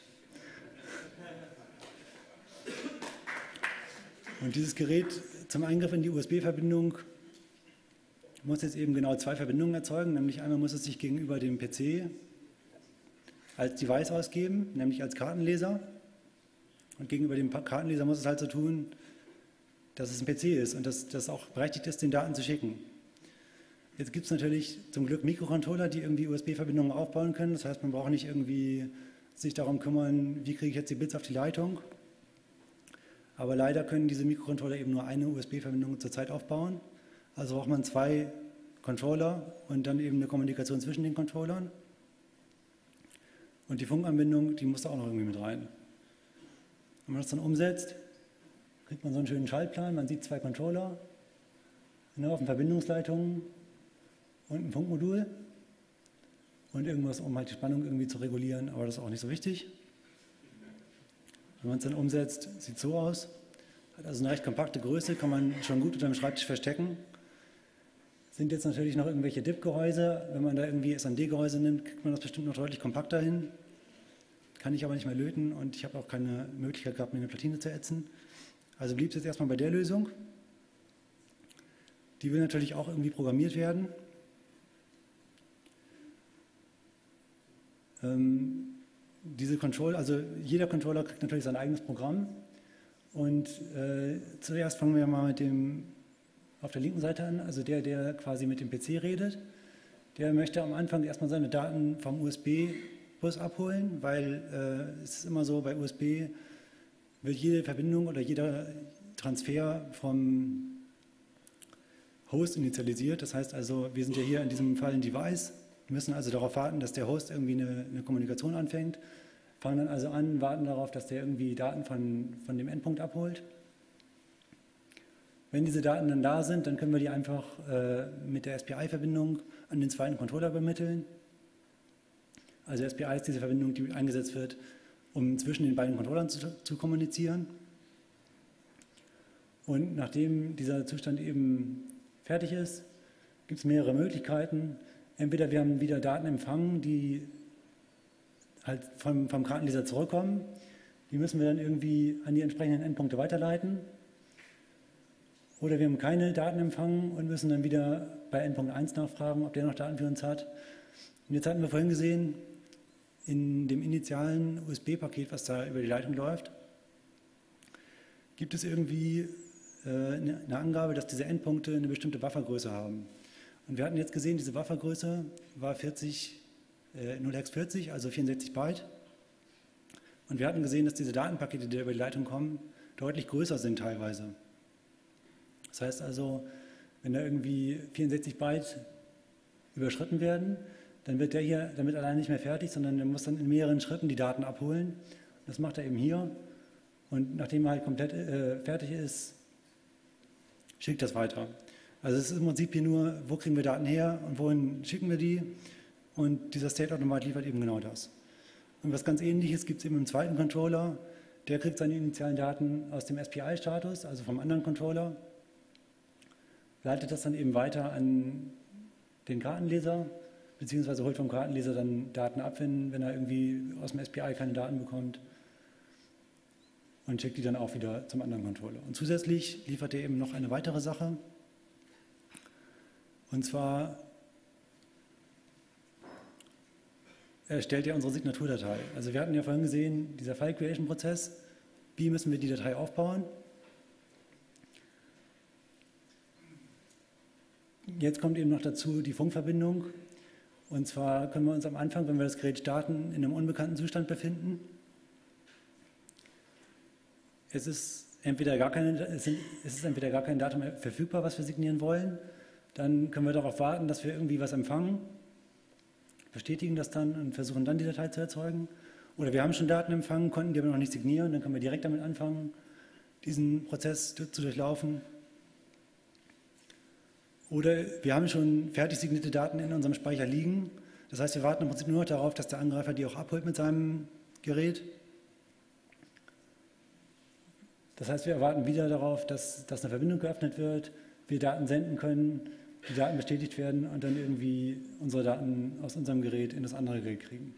Und dieses Gerät zum Eingriff in die USB-Verbindung muss jetzt eben genau zwei Verbindungen erzeugen, nämlich einmal muss es sich gegenüber dem PC als Device ausgeben, nämlich als Kartenleser. Und gegenüber dem Kartenleser muss es halt so tun, dass es ein PC ist und dass das auch berechtigt ist, den Daten zu schicken. Jetzt gibt es natürlich zum Glück Mikrocontroller, die irgendwie USB-Verbindungen aufbauen können. Das heißt, man braucht nicht irgendwie sich darum kümmern, wie kriege ich jetzt die Bits auf die Leitung. Aber leider können diese Mikrocontroller eben nur eine USB-Verbindung zur Zeit aufbauen. Also braucht man zwei Controller und dann eben eine Kommunikation zwischen den Controllern. Und die Funkanbindung, die muss da auch noch irgendwie mit rein. Wenn man das dann umsetzt, kriegt man so einen schönen Schaltplan. Man sieht zwei Controller auf den Verbindungsleitungen und ein Funkmodul und irgendwas, um halt die Spannung irgendwie zu regulieren, aber das ist auch nicht so wichtig. Wenn man es dann umsetzt, sieht es so aus. Hat also eine recht kompakte Größe, kann man schon gut unter dem Schreibtisch verstecken. Sind jetzt natürlich noch irgendwelche DIP-Gehäuse. Wenn man da irgendwie SMD-Gehäuse nimmt, kriegt man das bestimmt noch deutlich kompakter hin. Kann ich aber nicht mehr löten und ich habe auch keine Möglichkeit gehabt, mir eine Platine zu ätzen. Also blieb es jetzt erstmal bei der Lösung. Die will natürlich auch irgendwie programmiert werden. Also jeder Controller kriegt natürlich sein eigenes Programm. Und zuerst fangen wir mal mit dem auf der linken Seite an, also der quasi mit dem PC redet. Der möchte am Anfang erstmal seine Daten vom USB-Bus abholen, weil es ist immer so, bei USB wird jede Verbindung oder jeder Transfer vom Host initialisiert. Das heißt also, wir sind ja hier in diesem Fall ein Device, müssen also darauf warten, dass der Host irgendwie eine Kommunikation anfängt, fangen dann also an, warten darauf, dass der irgendwie Daten von dem Endpunkt abholt. Wenn diese Daten dann da sind, dann können wir die einfach mit der SPI-Verbindung an den zweiten Controller übermitteln. Also SPI ist diese Verbindung, die eingesetzt wird, um zwischen den beiden Controllern zu kommunizieren. Und nachdem dieser Zustand eben fertig ist, gibt es mehrere Möglichkeiten. Entweder wir haben wieder Daten empfangen, die halt vom Kartenleser zurückkommen. Die müssen wir dann irgendwie an die entsprechenden Endpunkte weiterleiten. Oder wir haben keine Daten empfangen und müssen dann wieder bei Endpunkt 1 nachfragen, ob der noch Daten für uns hat. Und jetzt hatten wir vorhin gesehen, in dem initialen USB-Paket, was da über die Leitung läuft, gibt es irgendwie eine Angabe, dass diese Endpunkte eine bestimmte Buffergröße haben. Und wir hatten jetzt gesehen, diese Buffergröße war 0x40, also 64 Byte. Und wir hatten gesehen, dass diese Datenpakete, die über die Leitung kommen, deutlich größer sind teilweise. Das heißt also, wenn da irgendwie 64 Byte überschritten werden, dann wird der hier damit allein nicht mehr fertig, sondern der muss dann in mehreren Schritten die Daten abholen. Das macht er eben hier. Und nachdem er halt komplett fertig ist, schickt das weiter. Also es ist im Prinzip hier nur, wo kriegen wir Daten her und wohin schicken wir die. Und dieser State-Automat liefert eben genau das. Und was ganz Ähnliches gibt es eben im zweiten Controller. Der kriegt seine initialen Daten aus dem SPI-Status, also vom anderen Controller, leitet das dann eben weiter an den Kartenleser, beziehungsweise holt vom Kartenleser dann Daten ab, wenn er irgendwie aus dem SPI keine Daten bekommt, und schickt die dann auch wieder zum anderen Controller. Und zusätzlich liefert er eben noch eine weitere Sache, und zwar erstellt er unsere Signaturdatei. Also wir hatten ja vorhin gesehen, dieser File-Creation-Prozess, wie müssen wir die Datei aufbauen? Jetzt kommt eben noch dazu die Funkverbindung. Und zwar können wir uns am Anfang, wenn wir das Gerät starten, in einem unbekannten Zustand befinden. Es ist entweder gar kein Datum verfügbar, was wir signieren wollen. Dann können wir darauf warten, dass wir irgendwie was empfangen, bestätigen das dann und versuchen dann die Datei zu erzeugen. Oder wir haben schon Daten empfangen, konnten die aber noch nicht signieren, dann können wir direkt damit anfangen, diesen Prozess zu durchlaufen. Oder wir haben schon fertig signierte Daten in unserem Speicher liegen. Das heißt, wir warten im Prinzip nur noch darauf, dass der Angreifer die auch abholt mit seinem Gerät. Das heißt, wir erwarten wieder darauf, dass eine Verbindung geöffnet wird, wir Daten senden können die Daten bestätigt werden und dann irgendwie unsere Daten aus unserem Gerät in das andere Gerät kriegen.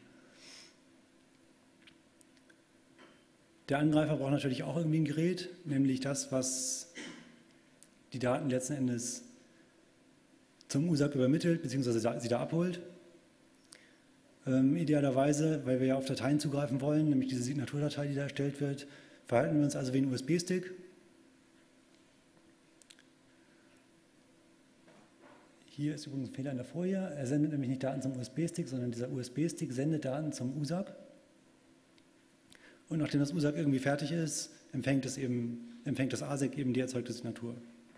Der Angreifer braucht natürlich auch irgendwie ein Gerät, nämlich das, was die Daten letzten Endes zum USAC übermittelt, beziehungsweise sie da abholt. Idealerweise, weil wir ja auf Dateien zugreifen wollen, nämlich diese Signaturdatei, die da erstellt wird, verhalten wir uns also wie ein USB-Stick. Hier ist übrigens ein Fehler in der Folie. Er sendet nämlich nicht Daten zum USB-Stick, sondern dieser USB-Stick sendet Daten zum USAC. Und nachdem das USAC irgendwie fertig ist, empfängt das ASIC eben die erzeugte Signatur.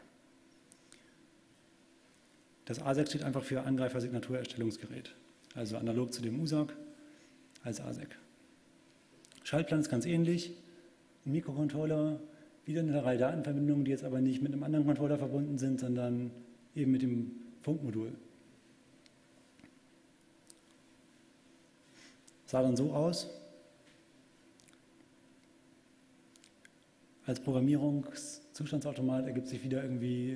Das ASIC steht einfach für Angreifer-Signaturerstellungsgerät, also analog zu dem USAC als ASIC. Schaltplan ist ganz ähnlich. Ein Mikrocontroller, wieder eine Reihe Datenverbindungen, die jetzt aber nicht mit einem anderen Controller verbunden sind, sondern eben mit dem Funkmodul. Sah dann so aus. Als Programmierungszustandsautomat ergibt sich wieder irgendwie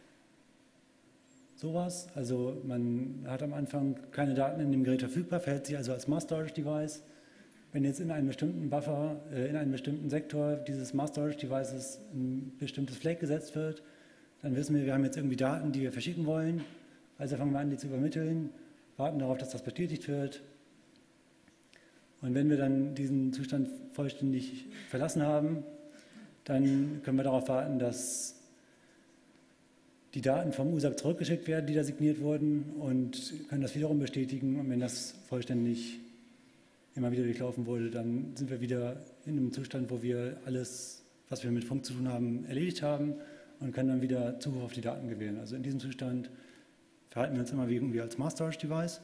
sowas. Also man hat am Anfang keine Daten in dem Gerät verfügbar, verhält sich also als Mass Storage Device. Wenn jetzt in einem bestimmten Buffer, in einem bestimmten Sektor dieses Mass Storage Devices ein bestimmtes Flag gesetzt wird, dann wissen wir haben jetzt irgendwie Daten, die wir verschicken wollen. Also fangen wir an, die zu übermitteln, warten darauf, dass das bestätigt wird. Und wenn wir dann diesen Zustand vollständig verlassen haben, dann können wir darauf warten, dass die Daten vom USAC zurückgeschickt werden, die da signiert wurden, und können das wiederum bestätigen. Und wenn das vollständig immer wieder durchlaufen wurde, dann sind wir wieder in einem Zustand, wo wir alles, was wir mit Funk zu tun haben, erledigt haben und können dann wieder Zugriff auf die Daten gewähren. Also in diesem Zustand verhalten wir uns immer irgendwie als Mass Storage Device.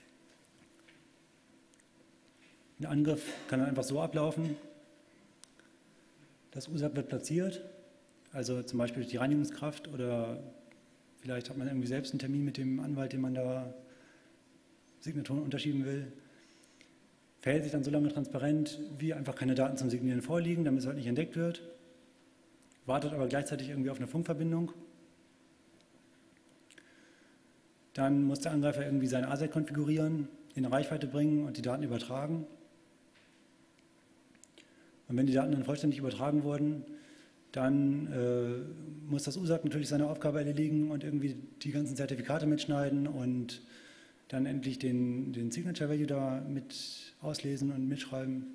Ein Angriff kann dann einfach so ablaufen. Das USAC wird platziert, also zum Beispiel durch die Reinigungskraft, oder vielleicht hat man irgendwie selbst einen Termin mit dem Anwalt, dem man da Signaturen unterschieben will. Verhält sich dann so lange transparent, wie einfach keine Daten zum Signieren vorliegen, damit es halt nicht entdeckt wird. Wartet aber gleichzeitig irgendwie auf eine Funkverbindung. Dann muss der Angreifer irgendwie seinen ASIC konfigurieren, in eine Reichweite bringen und die Daten übertragen. Und wenn die Daten dann vollständig übertragen wurden, dann muss das USAC natürlich seine Aufgabe erledigen und irgendwie die ganzen Zertifikate mitschneiden und dann endlich den Signature Value da mit auslesen und mitschreiben.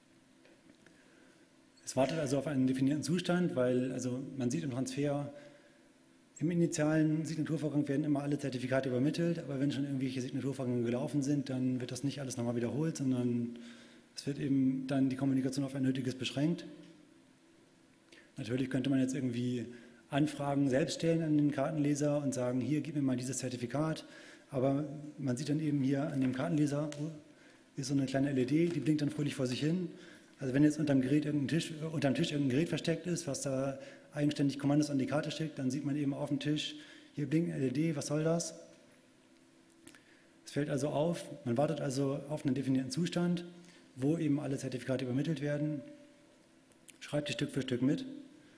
Es wartet also auf einen definierten Zustand, weil also man sieht im Transfer, im initialen Signaturvorgang werden immer alle Zertifikate übermittelt, aber wenn schon irgendwelche Signaturvorgänge gelaufen sind, dann wird das nicht alles nochmal wiederholt, sondern es wird eben dann die Kommunikation auf ein Nötiges beschränkt. Natürlich könnte man jetzt irgendwie Anfragen selbst stellen an den Kartenleser und sagen, hier, gib mir mal dieses Zertifikat. Aber man sieht dann eben hier an dem Kartenleser ist so eine kleine LED, die blinkt dann fröhlich vor sich hin. Also wenn jetzt unterm Tisch irgendein Gerät versteckt ist, was da eigenständig Kommandos an die Karte schickt, dann sieht man eben auf dem Tisch, hier blinkt eine LED, was soll das? Es fällt also auf, man wartet also auf einen definierten Zustand, wo eben alle Zertifikate übermittelt werden, schreibt die Stück für Stück mit.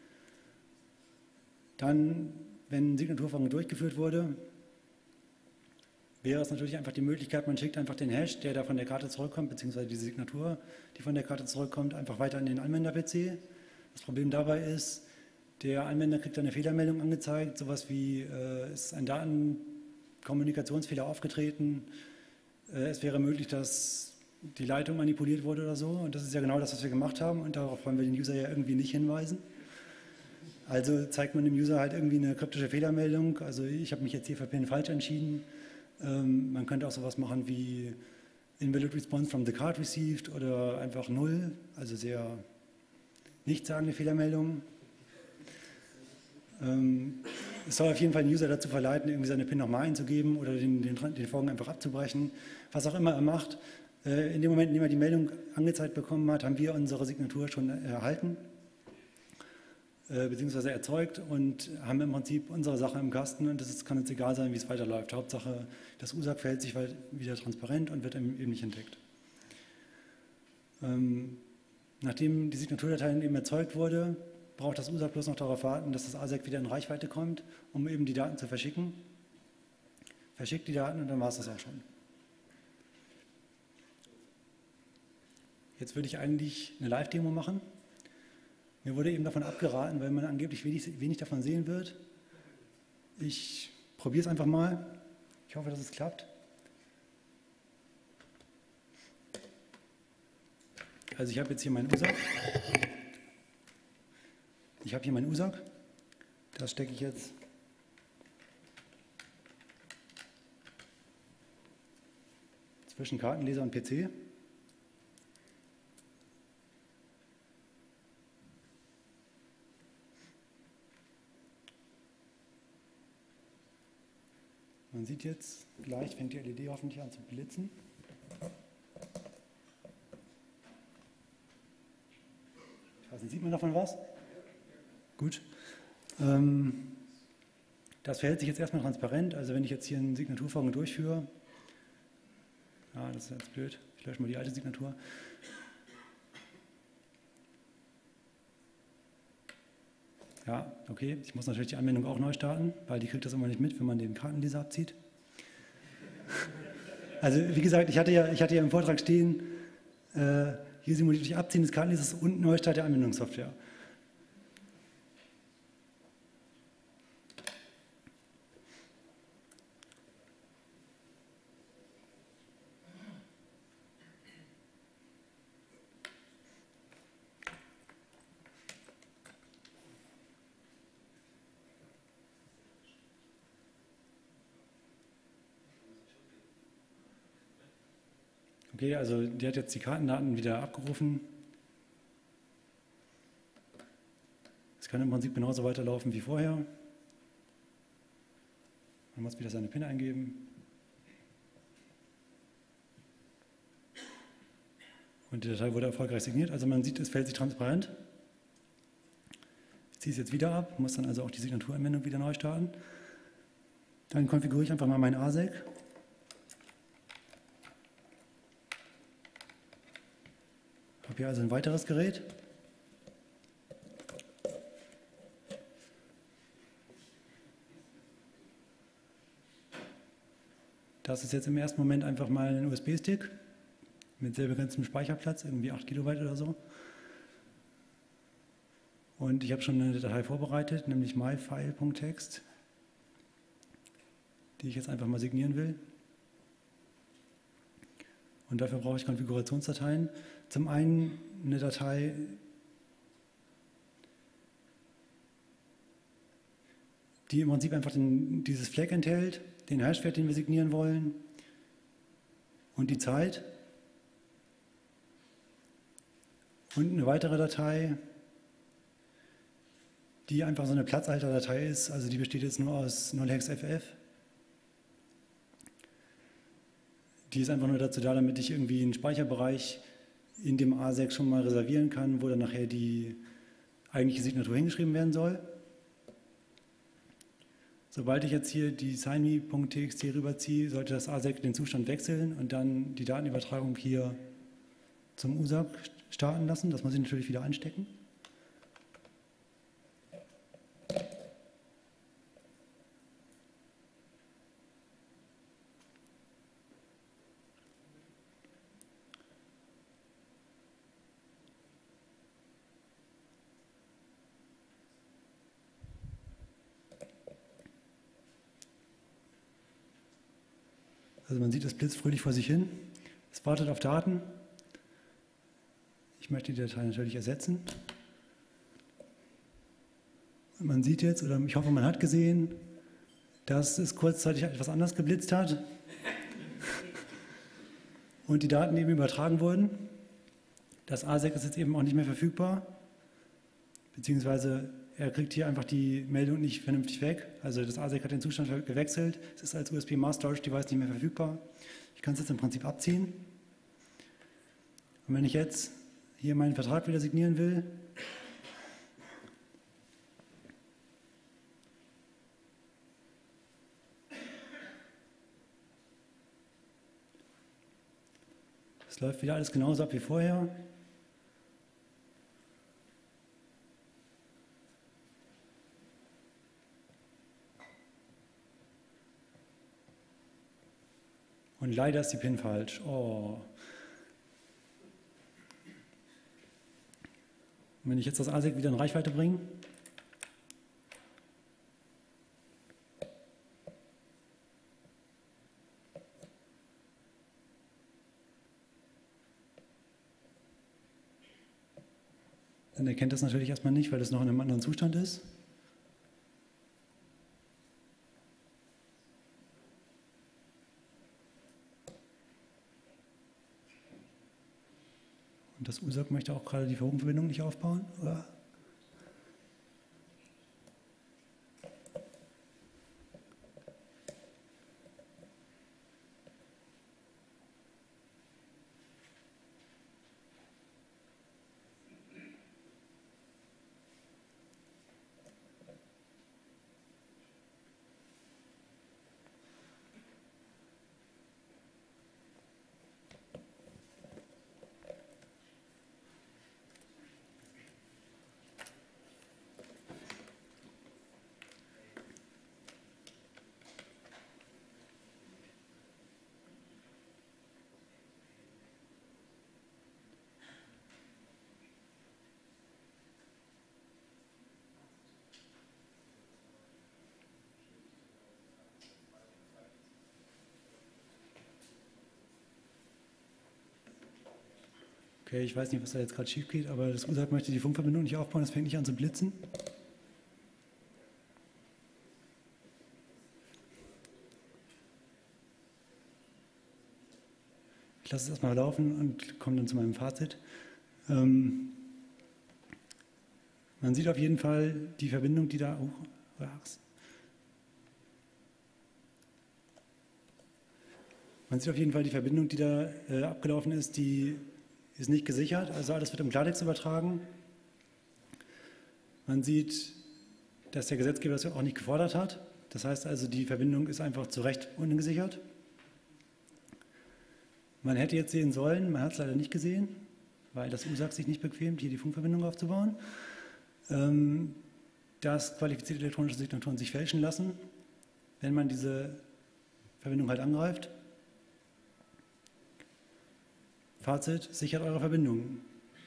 Dann, wenn ein Signaturvorgang durchgeführt wurde, wäre es natürlich einfach die Möglichkeit, man schickt einfach den Hash, der da von der Karte zurückkommt, beziehungsweise diese Signatur, die von der Karte zurückkommt, einfach weiter an den Anwender-PC. Das Problem dabei ist, der Anwender kriegt eine Fehlermeldung angezeigt, sowas wie, es ist ein Datenkommunikationsfehler aufgetreten, es wäre möglich, dass die Leitung manipuliert wurde oder so, und das ist ja genau das, was wir gemacht haben, und darauf wollen wir den User ja irgendwie nicht hinweisen. Also zeigt man dem User halt irgendwie eine kryptische Fehlermeldung, also ich habe mich jetzt hier für PIN falsch entschieden. Man könnte auch sowas machen wie Invalid Response from the card received oder einfach 0, also sehr nichtssagende Fehlermeldungen. Es soll auf jeden Fall den User dazu verleiten, irgendwie seine PIN nochmal einzugeben oder den Vorgang einfach abzubrechen, was auch immer er macht. In dem Moment, in dem er die Meldung angezeigt bekommen hat, haben wir unsere Signatur schon erhalten beziehungsweise erzeugt und haben im Prinzip unsere Sache im Kasten, und es kann uns egal sein, wie es weiterläuft. Hauptsache, das USAC verhält sich wieder transparent und wird eben nicht entdeckt. Nachdem die Signaturdatei eben erzeugt wurde, braucht das USAC bloß noch darauf warten, dass das ASIC wieder in Reichweite kommt, um eben die Daten zu verschicken. verschickt die Daten und dann war es das auch schon. Jetzt würde ich eigentlich eine Live-Demo machen. Mir wurde eben davon abgeraten, weil man angeblich wenig davon sehen wird. Ich probiere es einfach mal. Ich hoffe, dass es klappt. Also ich habe jetzt hier meinen USAC. Das stecke ich jetzt zwischen Kartenleser und PC. Man sieht jetzt, gleich fängt die LED hoffentlich an zu blitzen. Ich weiß nicht, sieht man davon was? Gut. Das verhält sich jetzt erstmal transparent. Also wenn ich jetzt hier eine Signaturfolge durchführe, das ist jetzt blöd, ich lösche mal die alte Signatur. Ja, okay, ich muss natürlich die Anwendung auch neu starten, weil die kriegt das immer nicht mit, wenn man den Kartenleser abzieht. Also wie gesagt, ich hatte ja im Vortrag stehen, hier simuliert durch Abziehen des Kartenlesers und Neustart der Anwendungssoftware. Okay, also die hat jetzt die Kartendaten wieder abgerufen. Es kann im Prinzip genauso weiterlaufen wie vorher. Man muss wieder seine PIN eingeben. Und die Datei wurde erfolgreich signiert. Also man sieht, es fällt sich transparent. Ich ziehe es jetzt wieder ab, muss dann also auch die Signaturanwendung wieder neu starten. Dann konfiguriere ich einfach mal meinen ASIC. Ich habe hier also ein weiteres Gerät. Das ist jetzt im ersten Moment einfach mal ein USB-Stick mit sehr begrenztem Speicherplatz, irgendwie 8 Kilobyte oder so. Und ich habe schon eine Datei vorbereitet, nämlich myfile.txt, die ich jetzt einfach mal signieren will. Und dafür brauche ich Konfigurationsdateien. Zum einen eine Datei, die im Prinzip einfach dieses Flag enthält, den Hashwert, den wir signieren wollen und die Zeit. Und eine weitere Datei, die einfach so eine Platzhalterdatei ist, also die besteht jetzt nur aus 0hexFF. Die ist einfach nur dazu da, damit ich irgendwie einen Speicherbereich in dem ASIC schon mal reservieren kann, wo dann nachher die eigentliche Signatur hingeschrieben werden soll. Sobald ich jetzt hier die signme.txt rüberziehe, sollte das ASIC den Zustand wechseln und dann die Datenübertragung hier zum USAC starten lassen. Das muss ich natürlich wieder einstecken. Also man sieht, es blitzt fröhlich vor sich hin. Es wartet auf Daten. Ich möchte die Datei natürlich ersetzen. Und man sieht jetzt, oder ich hoffe, man hat gesehen, dass es kurzzeitig etwas anders geblitzt hat und die Daten eben übertragen wurden. Das ASIC ist jetzt eben auch nicht mehr verfügbar, beziehungsweise er kriegt hier einfach die Meldung nicht vernünftig weg. Also das ASIC hat den Zustand gewechselt. Es ist als USB Mass Storage Device nicht mehr verfügbar. Ich kann es jetzt im Prinzip abziehen. Und wenn ich jetzt hier meinen Vertrag wieder signieren will, es läuft wieder alles genauso ab wie vorher. leider ist die PIN falsch. Oh. Und wenn ich jetzt das ASIC wieder in Reichweite bringe, dann erkennt das natürlich erstmal nicht, weil das noch in einem anderen Zustand ist. Und das USAC möchte auch gerade die Funkenverbindung nicht aufbauen, oder? Okay, ich weiß nicht, was da jetzt gerade schief geht, aber das USAC möchte die Funkverbindung nicht aufbauen, das fängt nicht an zu blitzen. Ich lasse es erstmal laufen und komme dann zu meinem Fazit. Man sieht auf jeden Fall die Verbindung, die da... Man sieht auf jeden Fall die Verbindung, die da abgelaufen ist, die ist nicht gesichert, also alles wird im Klartext übertragen. Man sieht, dass der Gesetzgeber das auch nicht gefordert hat. Das heißt also, die Verbindung ist einfach zu Recht ungesichert. Man hätte jetzt sehen sollen, man hat es leider nicht gesehen, weil das USAC sich nicht bequemt, hier die Funkverbindung aufzubauen, dass qualifizierte elektronische Signaturen sich fälschen lassen, wenn man diese Verbindung halt angreift. Fazit, sichert eure Verbindungen.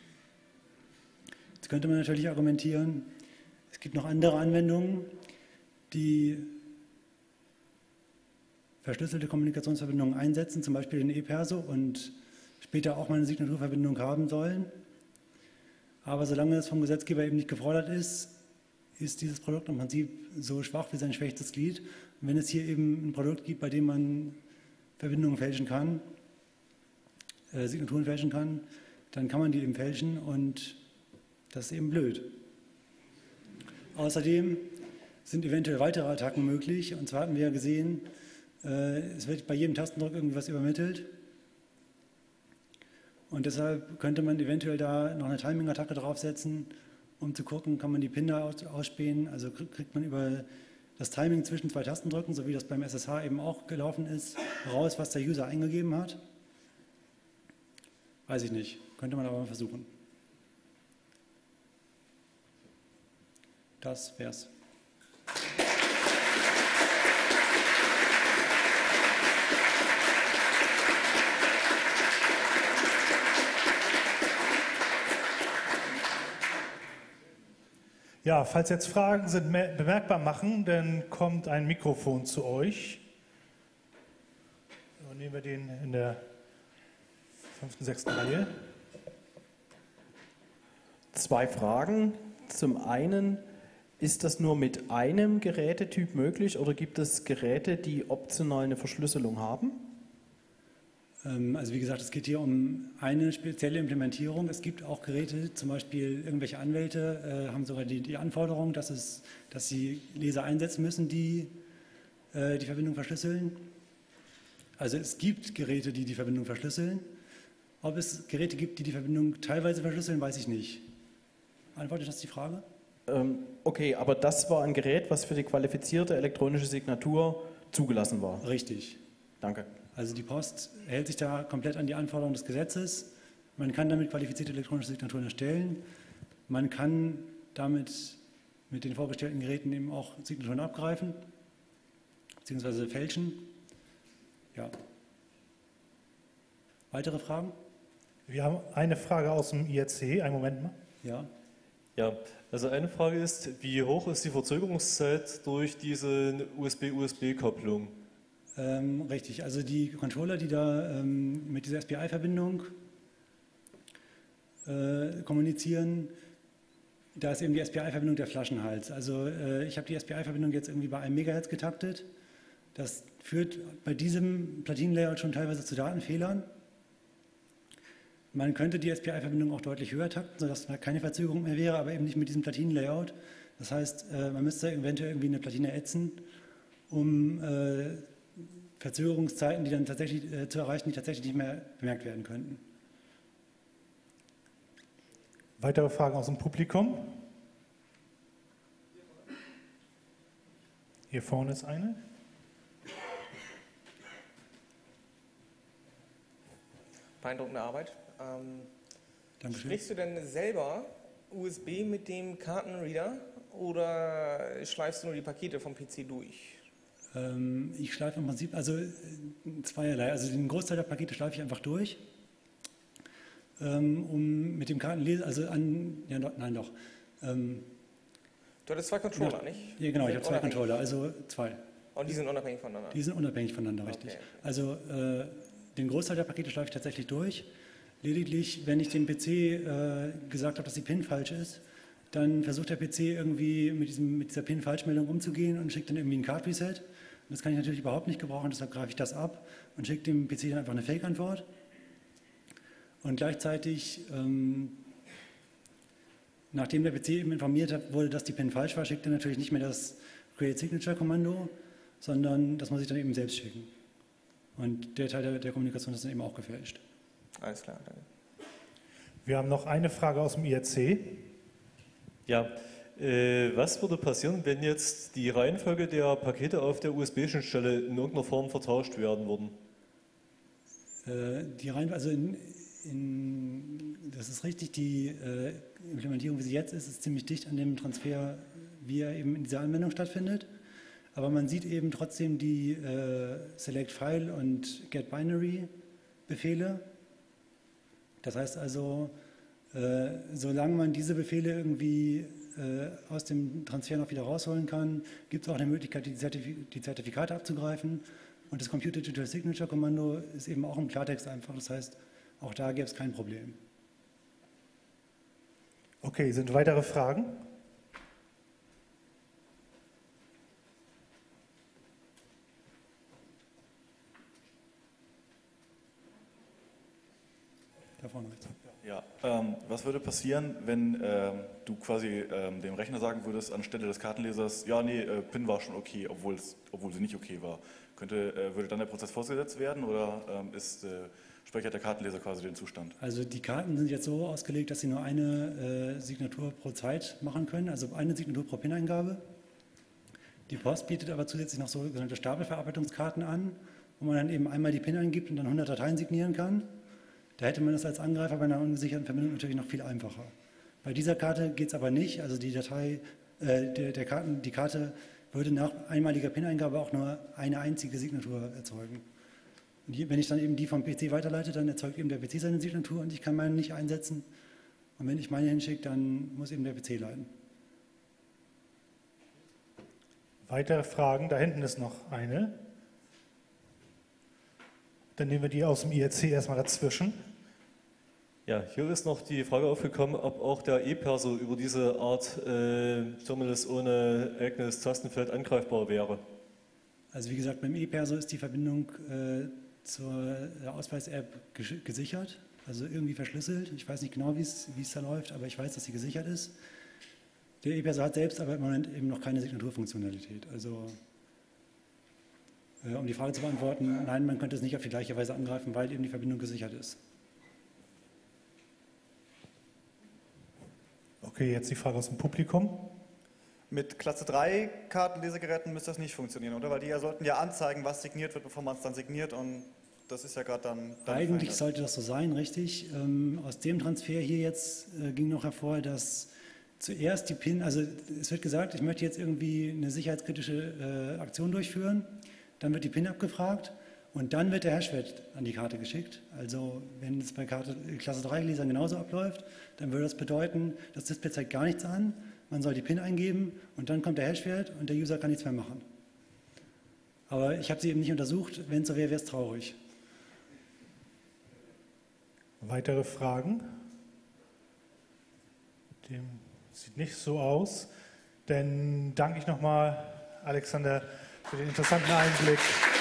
Jetzt könnte man natürlich argumentieren, es gibt noch andere Anwendungen, die verschlüsselte Kommunikationsverbindungen einsetzen, zum Beispiel den ePerso und später auch mal eine Signaturverbindung haben sollen. Aber solange es vom Gesetzgeber eben nicht gefordert ist, ist dieses Produkt im Prinzip so schwach wie sein schwächstes Glied. Und wenn es hier eben ein Produkt gibt, bei dem man Verbindungen fälschen kann, Signaturen fälschen kann, dann kann man die eben fälschen und das ist eben blöd. Außerdem sind eventuell weitere Attacken möglich und zwar hatten wir ja gesehen, es wird bei jedem Tastendruck irgendwas übermittelt und deshalb könnte man eventuell da noch eine Timing-Attacke draufsetzen, um zu gucken, kann man die PIN da ausspähen, also kriegt man über das Timing zwischen zwei Tastendrücken, so wie das beim SSH eben auch gelaufen ist, raus, was der User eingegeben hat. Weiß ich nicht, könnte man aber mal versuchen. Das wär's. Ja, falls jetzt Fragen sind, bemerkbar machen, dann kommt ein Mikrofon zu euch. So, nehmen wir den in der 5., 6. Reihe. 2 Fragen. Zum einen, ist das nur mit einem Gerätetyp möglich oder gibt es Geräte, die optional eine Verschlüsselung haben? Also wie gesagt, es geht hier um eine spezielle Implementierung. Es gibt auch Geräte, zum Beispiel irgendwelche Anwälte haben sogar die Anforderung, dass sie Leser einsetzen müssen, die die Verbindung verschlüsseln. Also es gibt Geräte, die die Verbindung verschlüsseln. Ob es Geräte gibt, die die Verbindung teilweise verschlüsseln, weiß ich nicht. Antwortet das die Frage? Okay, aber das war ein Gerät, was für die qualifizierte elektronische Signatur zugelassen war? Richtig. Danke. Also die Post hält sich da komplett an die Anforderungen des Gesetzes. Man kann damit qualifizierte elektronische Signaturen erstellen. Man kann damit mit den vorgestellten Geräten eben auch Signaturen abgreifen bzw. fälschen. Ja. Weitere Fragen? Wir haben eine Frage aus dem IRC. Einen Moment mal. Ja. Ja, also eine Frage ist, wie hoch ist die Verzögerungszeit durch diese USB-USB-Kopplung? Richtig, also die Controller, die da mit dieser SPI-Verbindung kommunizieren, da ist eben die SPI-Verbindung der Flaschenhals. Also ich habe die SPI-Verbindung jetzt irgendwie bei 1 MHz getaktet. Das führt bei diesem Platinenlayout schon teilweise zu Datenfehlern. Man könnte die SPI-Verbindung auch deutlich höher takten, sodass keine Verzögerung mehr wäre, aber eben nicht mit diesem Platinenlayout. Das heißt, man müsste eventuell irgendwie eine Platine ätzen, um Verzögerungszeiten, die dann tatsächlich zu erreichen, die tatsächlich nicht mehr bemerkt werden könnten. Weitere Fragen aus dem Publikum? Hier vorne ist eine. Beeindruckende Arbeit. Dankeschön. Sprichst du denn selber USB mit dem Kartenreader oder schleifst du nur die Pakete vom PC durch? Ich schleife im Prinzip, also zweierlei. Also den Großteil der Pakete schleife ich einfach durch, um mit dem Kartenleser, also ja, nein, doch. Du hattest zwei Controller, nicht? Ja, genau, ich habe zwei Unabhängig. Controller, also zwei. Und die sind unabhängig voneinander? Die sind unabhängig voneinander, richtig. Okay. Also den Großteil der Pakete schleife ich tatsächlich durch. Lediglich, wenn ich dem PC gesagt habe, dass die PIN falsch ist, dann versucht der PC irgendwie mit dieser PIN-Falschmeldung umzugehen und schickt dann irgendwie ein Card-Reset. Und das kann ich natürlich überhaupt nicht gebrauchen, deshalb greife ich das ab und schicke dem PC dann einfach eine Fake-Antwort. Und gleichzeitig, nachdem der PC eben informiert wurde, dass die PIN falsch war, schickt er natürlich nicht mehr das Create Signature-Kommando, sondern das muss ich dann eben selbst schicken. Und der Teil der Kommunikation ist dann eben auch gefälscht. Alles klar, danke. Wir haben noch eine Frage aus dem IRC. Ja, was würde passieren, wenn jetzt die Reihenfolge der Pakete auf der USB-Schnittstelle in irgendeiner Form vertauscht werden würden? Also das ist richtig, die Implementierung, wie sie jetzt ist ziemlich dicht an dem Transfer, wie er eben in dieser Anwendung stattfindet. Aber man sieht eben trotzdem die Select File und Get Binary Befehle. Das heißt also, solange man diese Befehle irgendwie aus dem Transfer noch wieder rausholen kann, gibt es auch eine Möglichkeit, die Zertifikate abzugreifen. Und das Computer Digital Signature Kommando ist eben auch im Klartext einfach. Das heißt, auch da gäbe es kein Problem. Okay, sind weitere Fragen? Da vorne rechts. Ja, was würde passieren, wenn du quasi dem Rechner sagen würdest, anstelle des Kartenlesers, ja, nee, PIN war schon okay, obwohl sie nicht okay war? Würde dann der Prozess fortgesetzt werden oder speichert der Kartenleser quasi den Zustand? Also die Karten sind jetzt so ausgelegt, dass sie nur eine Signatur pro Zeit machen können, also eine Signatur pro PIN-Eingabe. Die Post bietet aber zusätzlich noch sogenannte Stapelverarbeitungskarten an, wo man dann eben einmal die PIN eingibt und dann 100 Dateien signieren kann. Da hätte man das als Angreifer bei einer ungesicherten Verbindung natürlich noch viel einfacher. Bei dieser Karte geht es aber nicht, also die Karte würde nach einmaliger PIN-Eingabe auch nur eine einzige Signatur erzeugen. Und wenn ich dann eben die vom PC weiterleite, dann erzeugt eben der PC seine Signatur und ich kann meine nicht einsetzen. Und wenn ich meine hinschicke, dann muss eben der PC leiten. Weitere Fragen? Da hinten ist noch eine. Dann nehmen wir die aus dem IRC erstmal dazwischen. Ja, hier ist noch die Frage aufgekommen, ob auch der E-Perso über diese Art zumindest ohne eigenes Tastenfeld angreifbar wäre. Also wie gesagt, beim E-Perso ist die Verbindung zur Ausweis-App gesichert, also irgendwie verschlüsselt. Ich weiß nicht genau, wie es da läuft, aber ich weiß, dass sie gesichert ist. Der E-Perso hat selbst aber im Moment eben noch keine Signaturfunktionalität. Also um die Frage zu beantworten, nein, man könnte es nicht auf die gleiche Weise angreifen, weil eben die Verbindung gesichert ist. Okay, jetzt die Frage aus dem Publikum. Mit Klasse 3 Kartenlesegeräten müsste das nicht funktionieren, oder? Weil die sollten ja anzeigen, was signiert wird, bevor man es dann signiert, und das ist ja gerade dann Eigentlich sollte das so sein, richtig. Aus dem Transfer hier jetzt ging noch hervor, dass zuerst die PIN, also es wird gesagt, ich möchte jetzt irgendwie eine sicherheitskritische Aktion durchführen, dann wird die PIN abgefragt Und dann wird der Hashwert an die Karte geschickt. Also wenn es bei Klasse 3 Lesern genauso abläuft, dann würde das bedeuten, das Display zeigt gar nichts an, man soll die PIN eingeben und dann kommt der Hashwert und der User kann nichts mehr machen. Aber ich habe sie eben nicht untersucht, wenn es so wäre, wäre es traurig. Weitere Fragen? Dem sieht nicht so aus. Dann danke ich nochmal Alexander für den interessanten Einblick.